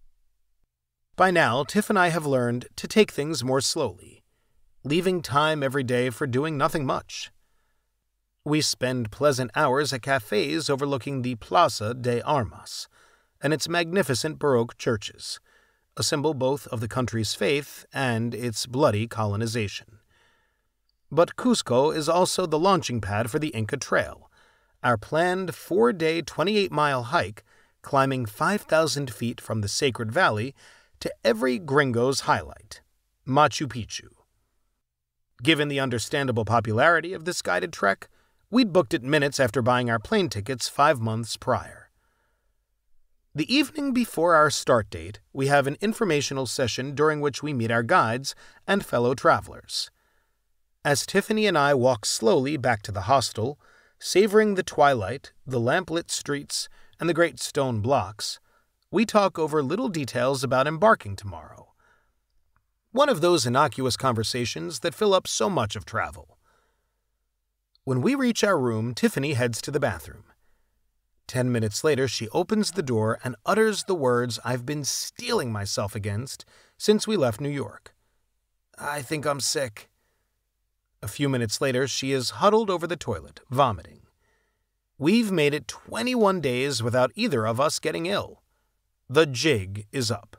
By now, Tiff and I have learned to take things more slowly, leaving time every day for doing nothing much. We spend pleasant hours at cafes overlooking the Plaza de Armas and its magnificent Baroque churches, a symbol both of the country's faith and its bloody colonization. But Cusco is also the launching pad for the Inca Trail, our planned four-day, twenty-eight mile hike climbing five thousand feet from the Sacred Valley to every gringo's highlight, Machu Picchu. Given the understandable popularity of this guided trek, we'd booked it minutes after buying our plane tickets five months prior. The evening before our start date, we have an informational session during which we meet our guides and fellow travelers. As Tiffany and I walk slowly back to the hostel, savoring the twilight, the lamplit streets, and the great stone blocks, we talk over little details about embarking tomorrow. One of those innocuous conversations that fill up so much of travel. When we reach our room, Tiffany heads to the bathroom. Ten minutes later, she opens the door and utters the words I've been steeling myself against since we left New York. I think I'm sick. A few minutes later, she is huddled over the toilet, vomiting. We've made it twenty-one days without either of us getting ill. The jig is up.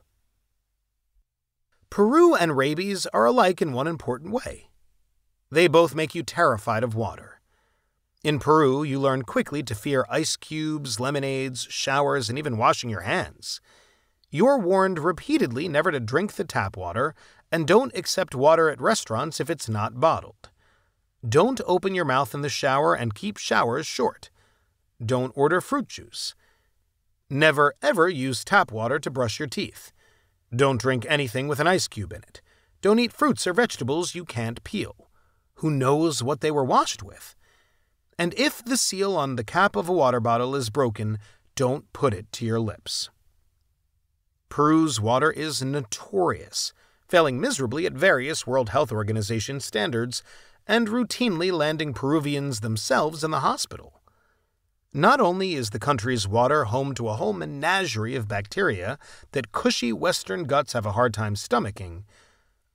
Peru and rabies are alike in one important way. They both make you terrified of water. In Peru, you learn quickly to fear ice cubes, lemonades, showers, and even washing your hands. You're warned repeatedly never to drink the tap water, and don't accept water at restaurants if it's not bottled. Don't open your mouth in the shower and keep showers short. Don't order fruit juice. Never ever use tap water to brush your teeth. Don't drink anything with an ice cube in it. Don't eat fruits or vegetables you can't peel. Who knows what they were washed with? And if the seal on the cap of a water bottle is broken, don't put it to your lips. Peru's water is notorious, failing miserably at various World Health Organization standards and routinely landing Peruvians themselves in the hospital. Not only is the country's water home to a whole menagerie of bacteria that cushy Western guts have a hard time stomaching,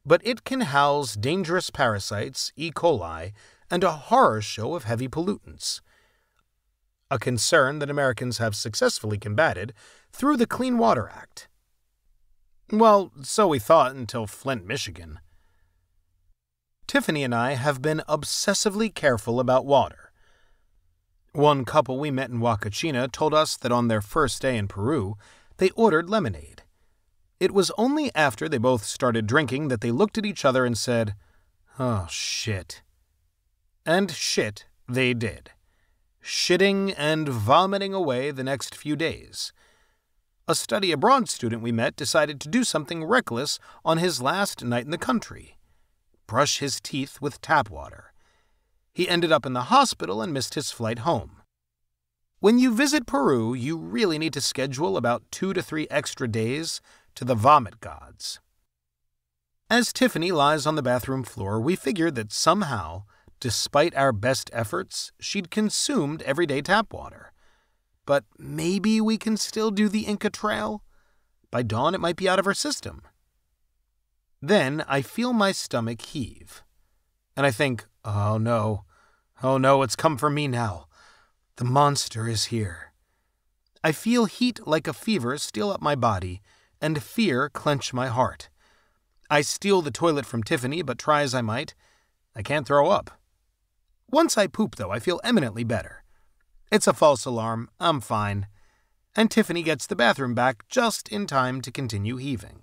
but it can house dangerous parasites, E. coli, and a horror show of heavy pollutants. A concern that Americans have successfully combated through the Clean Water Act. Well, so we thought until Flint, Michigan. Tiffany and I have been obsessively careful about water. One couple we met in Huacachina told us that on their first day in Peru, they ordered lemonade. It was only after they both started drinking that they looked at each other and said, "Oh, shit." And shit they did. Shitting and vomiting away the next few days. A study abroad student we met decided to do something reckless on his last night in the country. Brush his teeth with tap water. He ended up in the hospital and missed his flight home. When you visit Peru, you really need to schedule about two to three extra days to the vomit gods. As Tiffany lies on the bathroom floor, we figured that somehow, despite our best efforts, she'd consumed everyday tap water. But maybe we can still do the Inca Trail? By dawn, it might be out of her system. Then I feel my stomach heave. And I think, oh no, oh no, it's come for me now. The monster is here. I feel heat like a fever steal up my body, and fear clench my heart. I steal the toilet from Tiffany, but try as I might, I can't throw up. Once I poop, though, I feel eminently better. It's a false alarm, I'm fine. And Tiffany gets the bathroom back just in time to continue heaving.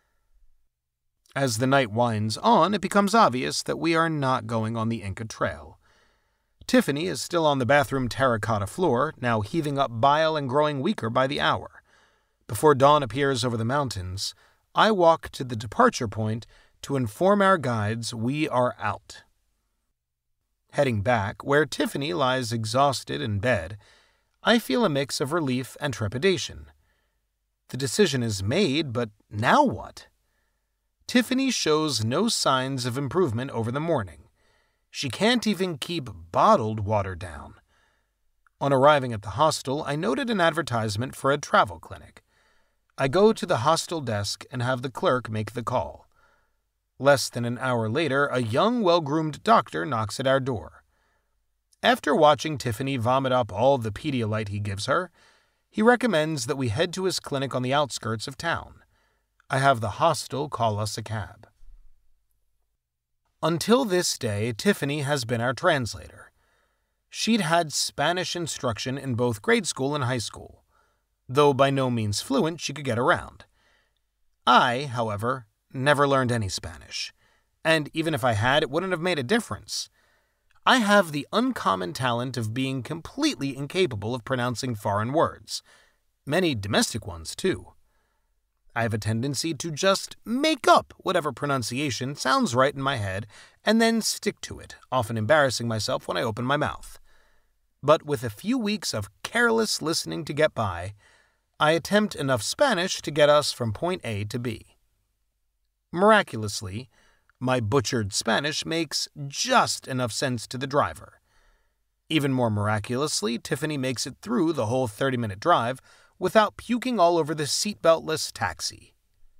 As the night winds on, it becomes obvious that we are not going on the Inca Trail. Tiffany is still on the bathroom terracotta floor, now heaving up bile and growing weaker by the hour. Before dawn appears over the mountains, I walk to the departure point to inform our guides we are out. Heading back, where Tiffany lies exhausted in bed, I feel a mix of relief and trepidation. The decision is made, but now what? Tiffany shows no signs of improvement over the morning. She can't even keep bottled water down. On arriving at the hostel, I noted an advertisement for a travel clinic. I go to the hostel desk and have the clerk make the call. Less than an hour later, a young, well-groomed doctor knocks at our door. After watching Tiffany vomit up all the Pedialyte he gives her, he recommends that we head to his clinic on the outskirts of town. I have the hostel call us a cab. Until this day, Tiffany has been our translator. She'd had Spanish instruction in both grade school and high school. Though by no means fluent, she could get around. I, however, never learned any Spanish, and even if I had, it wouldn't have made a difference. I have the uncommon talent of being completely incapable of pronouncing foreign words, many domestic ones, too. I have a tendency to just make up whatever pronunciation sounds right in my head and then stick to it, often embarrassing myself when I open my mouth. But with a few weeks of careless listening to get by, I attempt enough Spanish to get us from point A to B. Miraculously, my butchered Spanish makes just enough sense to the driver. Even more miraculously, Tiffany makes it through the whole thirty-minute drive without puking all over the seatbeltless taxi.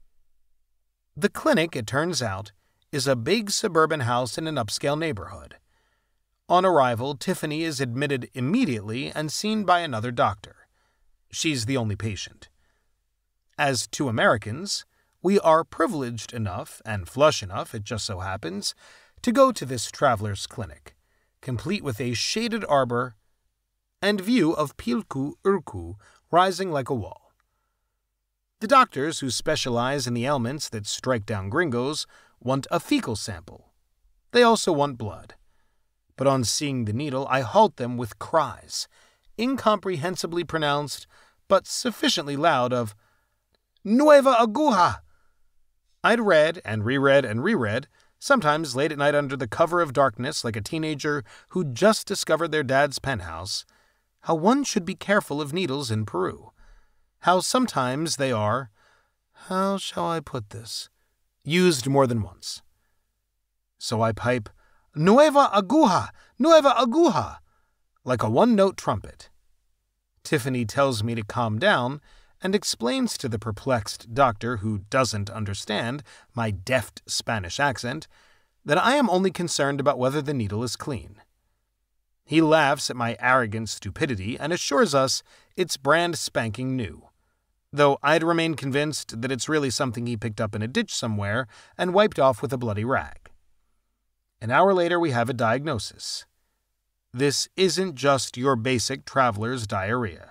The clinic, it turns out, is a big suburban house in an upscale neighborhood. On arrival, Tiffany is admitted immediately and seen by another doctor. She's the only patient. As two Americans, we are privileged enough, and flush enough, it just so happens, to go to this traveler's clinic, complete with a shaded arbor and view of Pilcu Urcu rising like a wall. The doctors who specialize in the ailments that strike down gringos want a fecal sample. They also want blood. But on seeing the needle, I halt them with cries, incomprehensibly pronounced, but sufficiently loud, of "Nueva aguja!" I'd read and reread and reread, sometimes late at night under the cover of darkness like a teenager who'd just discovered their dad's penthouse, how one should be careful of needles in Peru. How sometimes they are, how shall I put this, used more than once. So I pipe, "Nueva aguja! Nueva aguja!" like a one-note trumpet. Tiffany tells me to calm down and explains to the perplexed doctor, who doesn't understand my deft Spanish accent, that I am only concerned about whether the needle is clean. He laughs at my arrogant stupidity and assures us it's brand spanking new, though I'd remain convinced that it's really something he picked up in a ditch somewhere and wiped off with a bloody rag. An hour later, we have a diagnosis. This isn't just your basic traveler's diarrhea.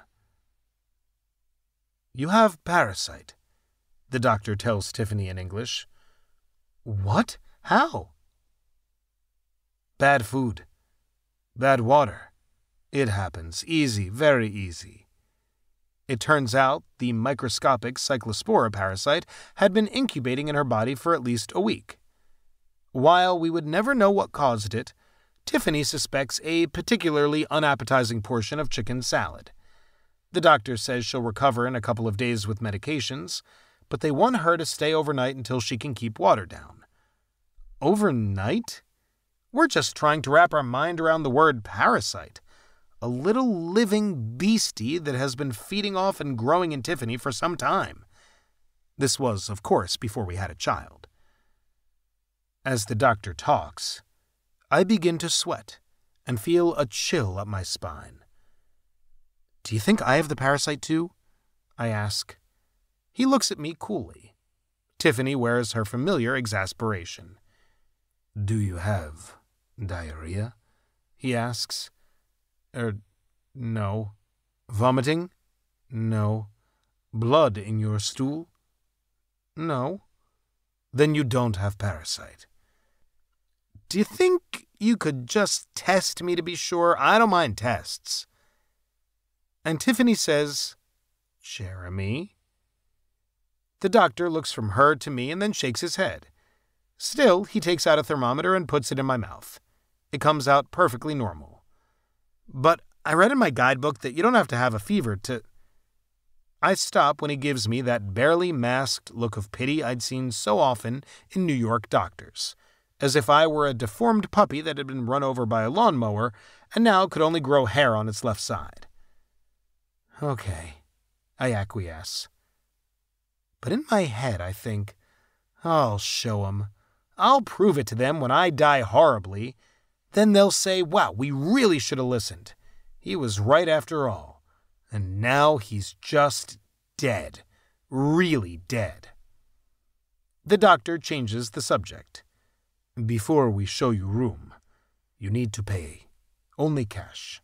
You have parasite, the doctor tells Tiffany in English. What? How? Bad food. Bad water. It happens. Easy, very easy. It turns out the microscopic cyclospora parasite had been incubating in her body for at least a week. While we would never know what caused it, Tiffany suspects a particularly unappetizing portion of chicken salad. The doctor says she'll recover in a couple of days with medications, but they want her to stay overnight until she can keep water down. Overnight? We're just trying to wrap our mind around the word parasite, a little living beastie that has been feeding off and growing in Tiffany for some time. This was, of course, before we had a child. As the doctor talks, I begin to sweat and feel a chill up my spine. Do you think I have the parasite too? I ask. He looks at me coolly. Tiffany wears her familiar exasperation. Do you have diarrhea? He asks. Er, no. Vomiting? No. Blood in your stool? No. Then you don't have parasite. Do you think you could just test me to be sure? I don't mind tests. And Tiffany says, Jeremy? The doctor looks from her to me and then shakes his head. Still, he takes out a thermometer and puts it in my mouth. It comes out perfectly normal. But I read in my guidebook that you don't have to have a fever to... I stop when he gives me that barely masked look of pity I'd seen so often in New York doctors, as if I were a deformed puppy that had been run over by a lawnmower and now could only grow hair on its left side. Okay, I acquiesce. But in my head I think, I'll show 'em. I'll prove it to them when I die horribly. Then they'll say, wow, we really should have listened. He was right after all. And now he's just dead. Really dead. The doctor changes the subject. Before we show you room, you need to pay. Only cash.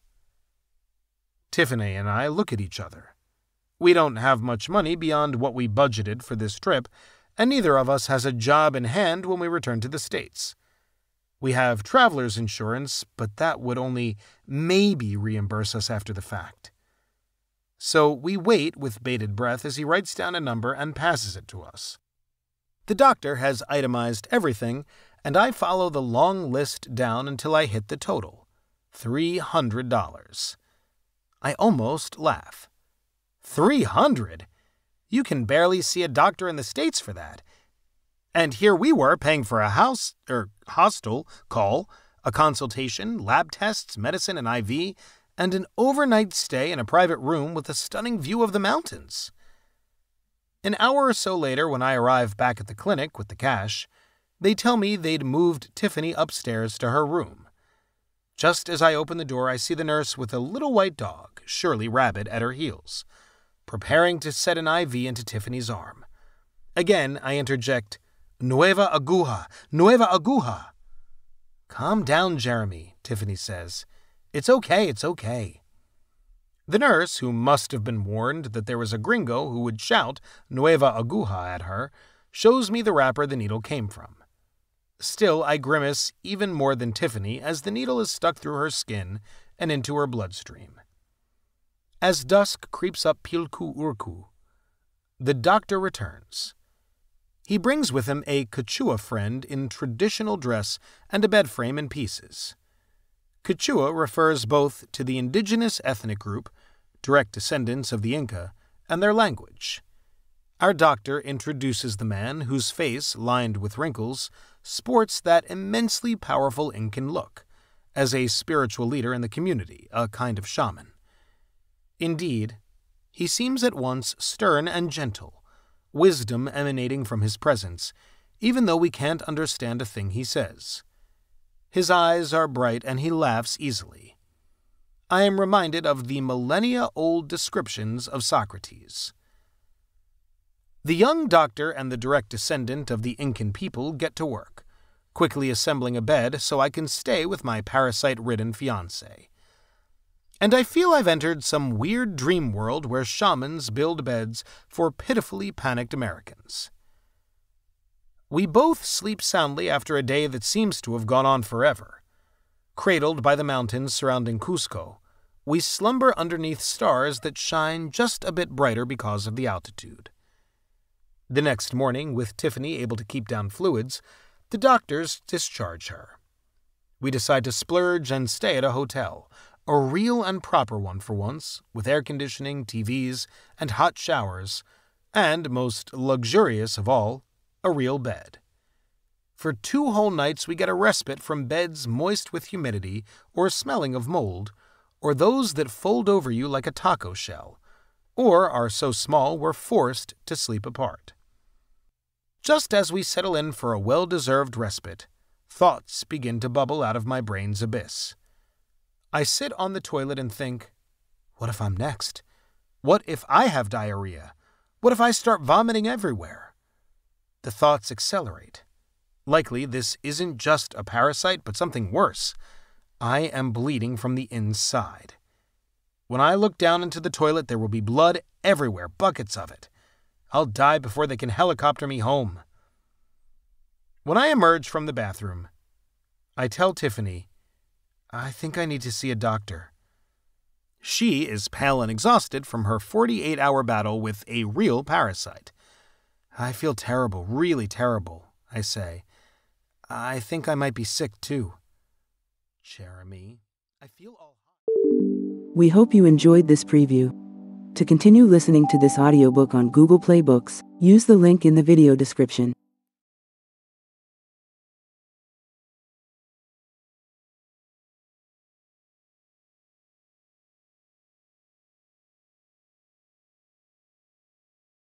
Tiffany and I look at each other. We don't have much money beyond what we budgeted for this trip, and neither of us has a job in hand when we return to the States. We have traveler's insurance, but that would only maybe reimburse us after the fact. So we wait with bated breath as he writes down a number and passes it to us. The doctor has itemized everything, and I follow the long list down until I hit the total. Three hundred dollars. I almost laugh. Three hundred? You can barely see a doctor in the States for that. And here we were paying for a house, er, hostel call, a consultation, lab tests, medicine, an I V, and an overnight stay in a private room with a stunning view of the mountains. An hour or so later, when I arrive back at the clinic with the cash, they tell me they'd moved Tiffany upstairs to her room. Just as I open the door, I see the nurse with a little white dog, surely rabid, at her heels, preparing to set an I V into Tiffany's arm. Again, I interject, Nueva aguja, nueva aguja. Calm down, Jeremy, Tiffany says. It's okay, it's okay. The nurse, who must have been warned that there was a gringo who would shout nueva aguja at her, shows me the wrapper the needle came from. Still, I grimace even more than Tiffany as the needle is stuck through her skin and into her bloodstream. As dusk creeps up Pilku Urku, the doctor returns. He brings with him a Quechua friend in traditional dress and a bed frame in pieces. Quechua refers both to the indigenous ethnic group, direct descendants of the Inca, and their language. Our doctor introduces the man whose face, lined with wrinkles, sports that immensely powerful Incan look, as a spiritual leader in the community, a kind of shaman. Indeed, He seems at once stern and gentle, wisdom emanating from his presence, even though we can't understand a thing he says. His eyes are bright and he laughs easily. I am reminded of the millennia-old descriptions of Socrates. The young doctor and the direct descendant of the Incan people get to work, quickly assembling a bed so I can stay with my parasite-ridden fiancée. And I feel I've entered some weird dream world where shamans build beds for pitifully panicked Americans. We both sleep soundly after a day that seems to have gone on forever. Cradled by the mountains surrounding Cusco, we slumber underneath stars that shine just a bit brighter because of the altitude. The next morning, with Tiffany able to keep down fluids, the doctors discharge her. We decide to splurge and stay at a hotel, a real and proper one for once, with air conditioning, T Vs, and hot showers, and, most luxurious of all, a real bed. For two whole nights we get a respite from beds moist with humidity or smelling of mold, or those that fold over you like a taco shell, or are so small we're forced to sleep apart. Just as we settle in for a well-deserved respite, thoughts begin to bubble out of my brain's abyss. I sit on the toilet and think, what if I'm next? What if I have diarrhea? What if I start vomiting everywhere? The thoughts accelerate. Likely this isn't just a parasite, but something worse. I am bleeding from the inside. When I look down into the toilet, there will be blood everywhere, buckets of it. I'll die before they can helicopter me home. When I emerge from the bathroom, I tell Tiffany, I think I need to see a doctor. She is pale and exhausted from her forty-eight hour battle with a real parasite. I feel terrible, really terrible, I say. I think I might be sick too. Jeremy, I feel all hot. We hope you enjoyed this preview. To continue listening to this audiobook on Google Play Books, use the link in the video description.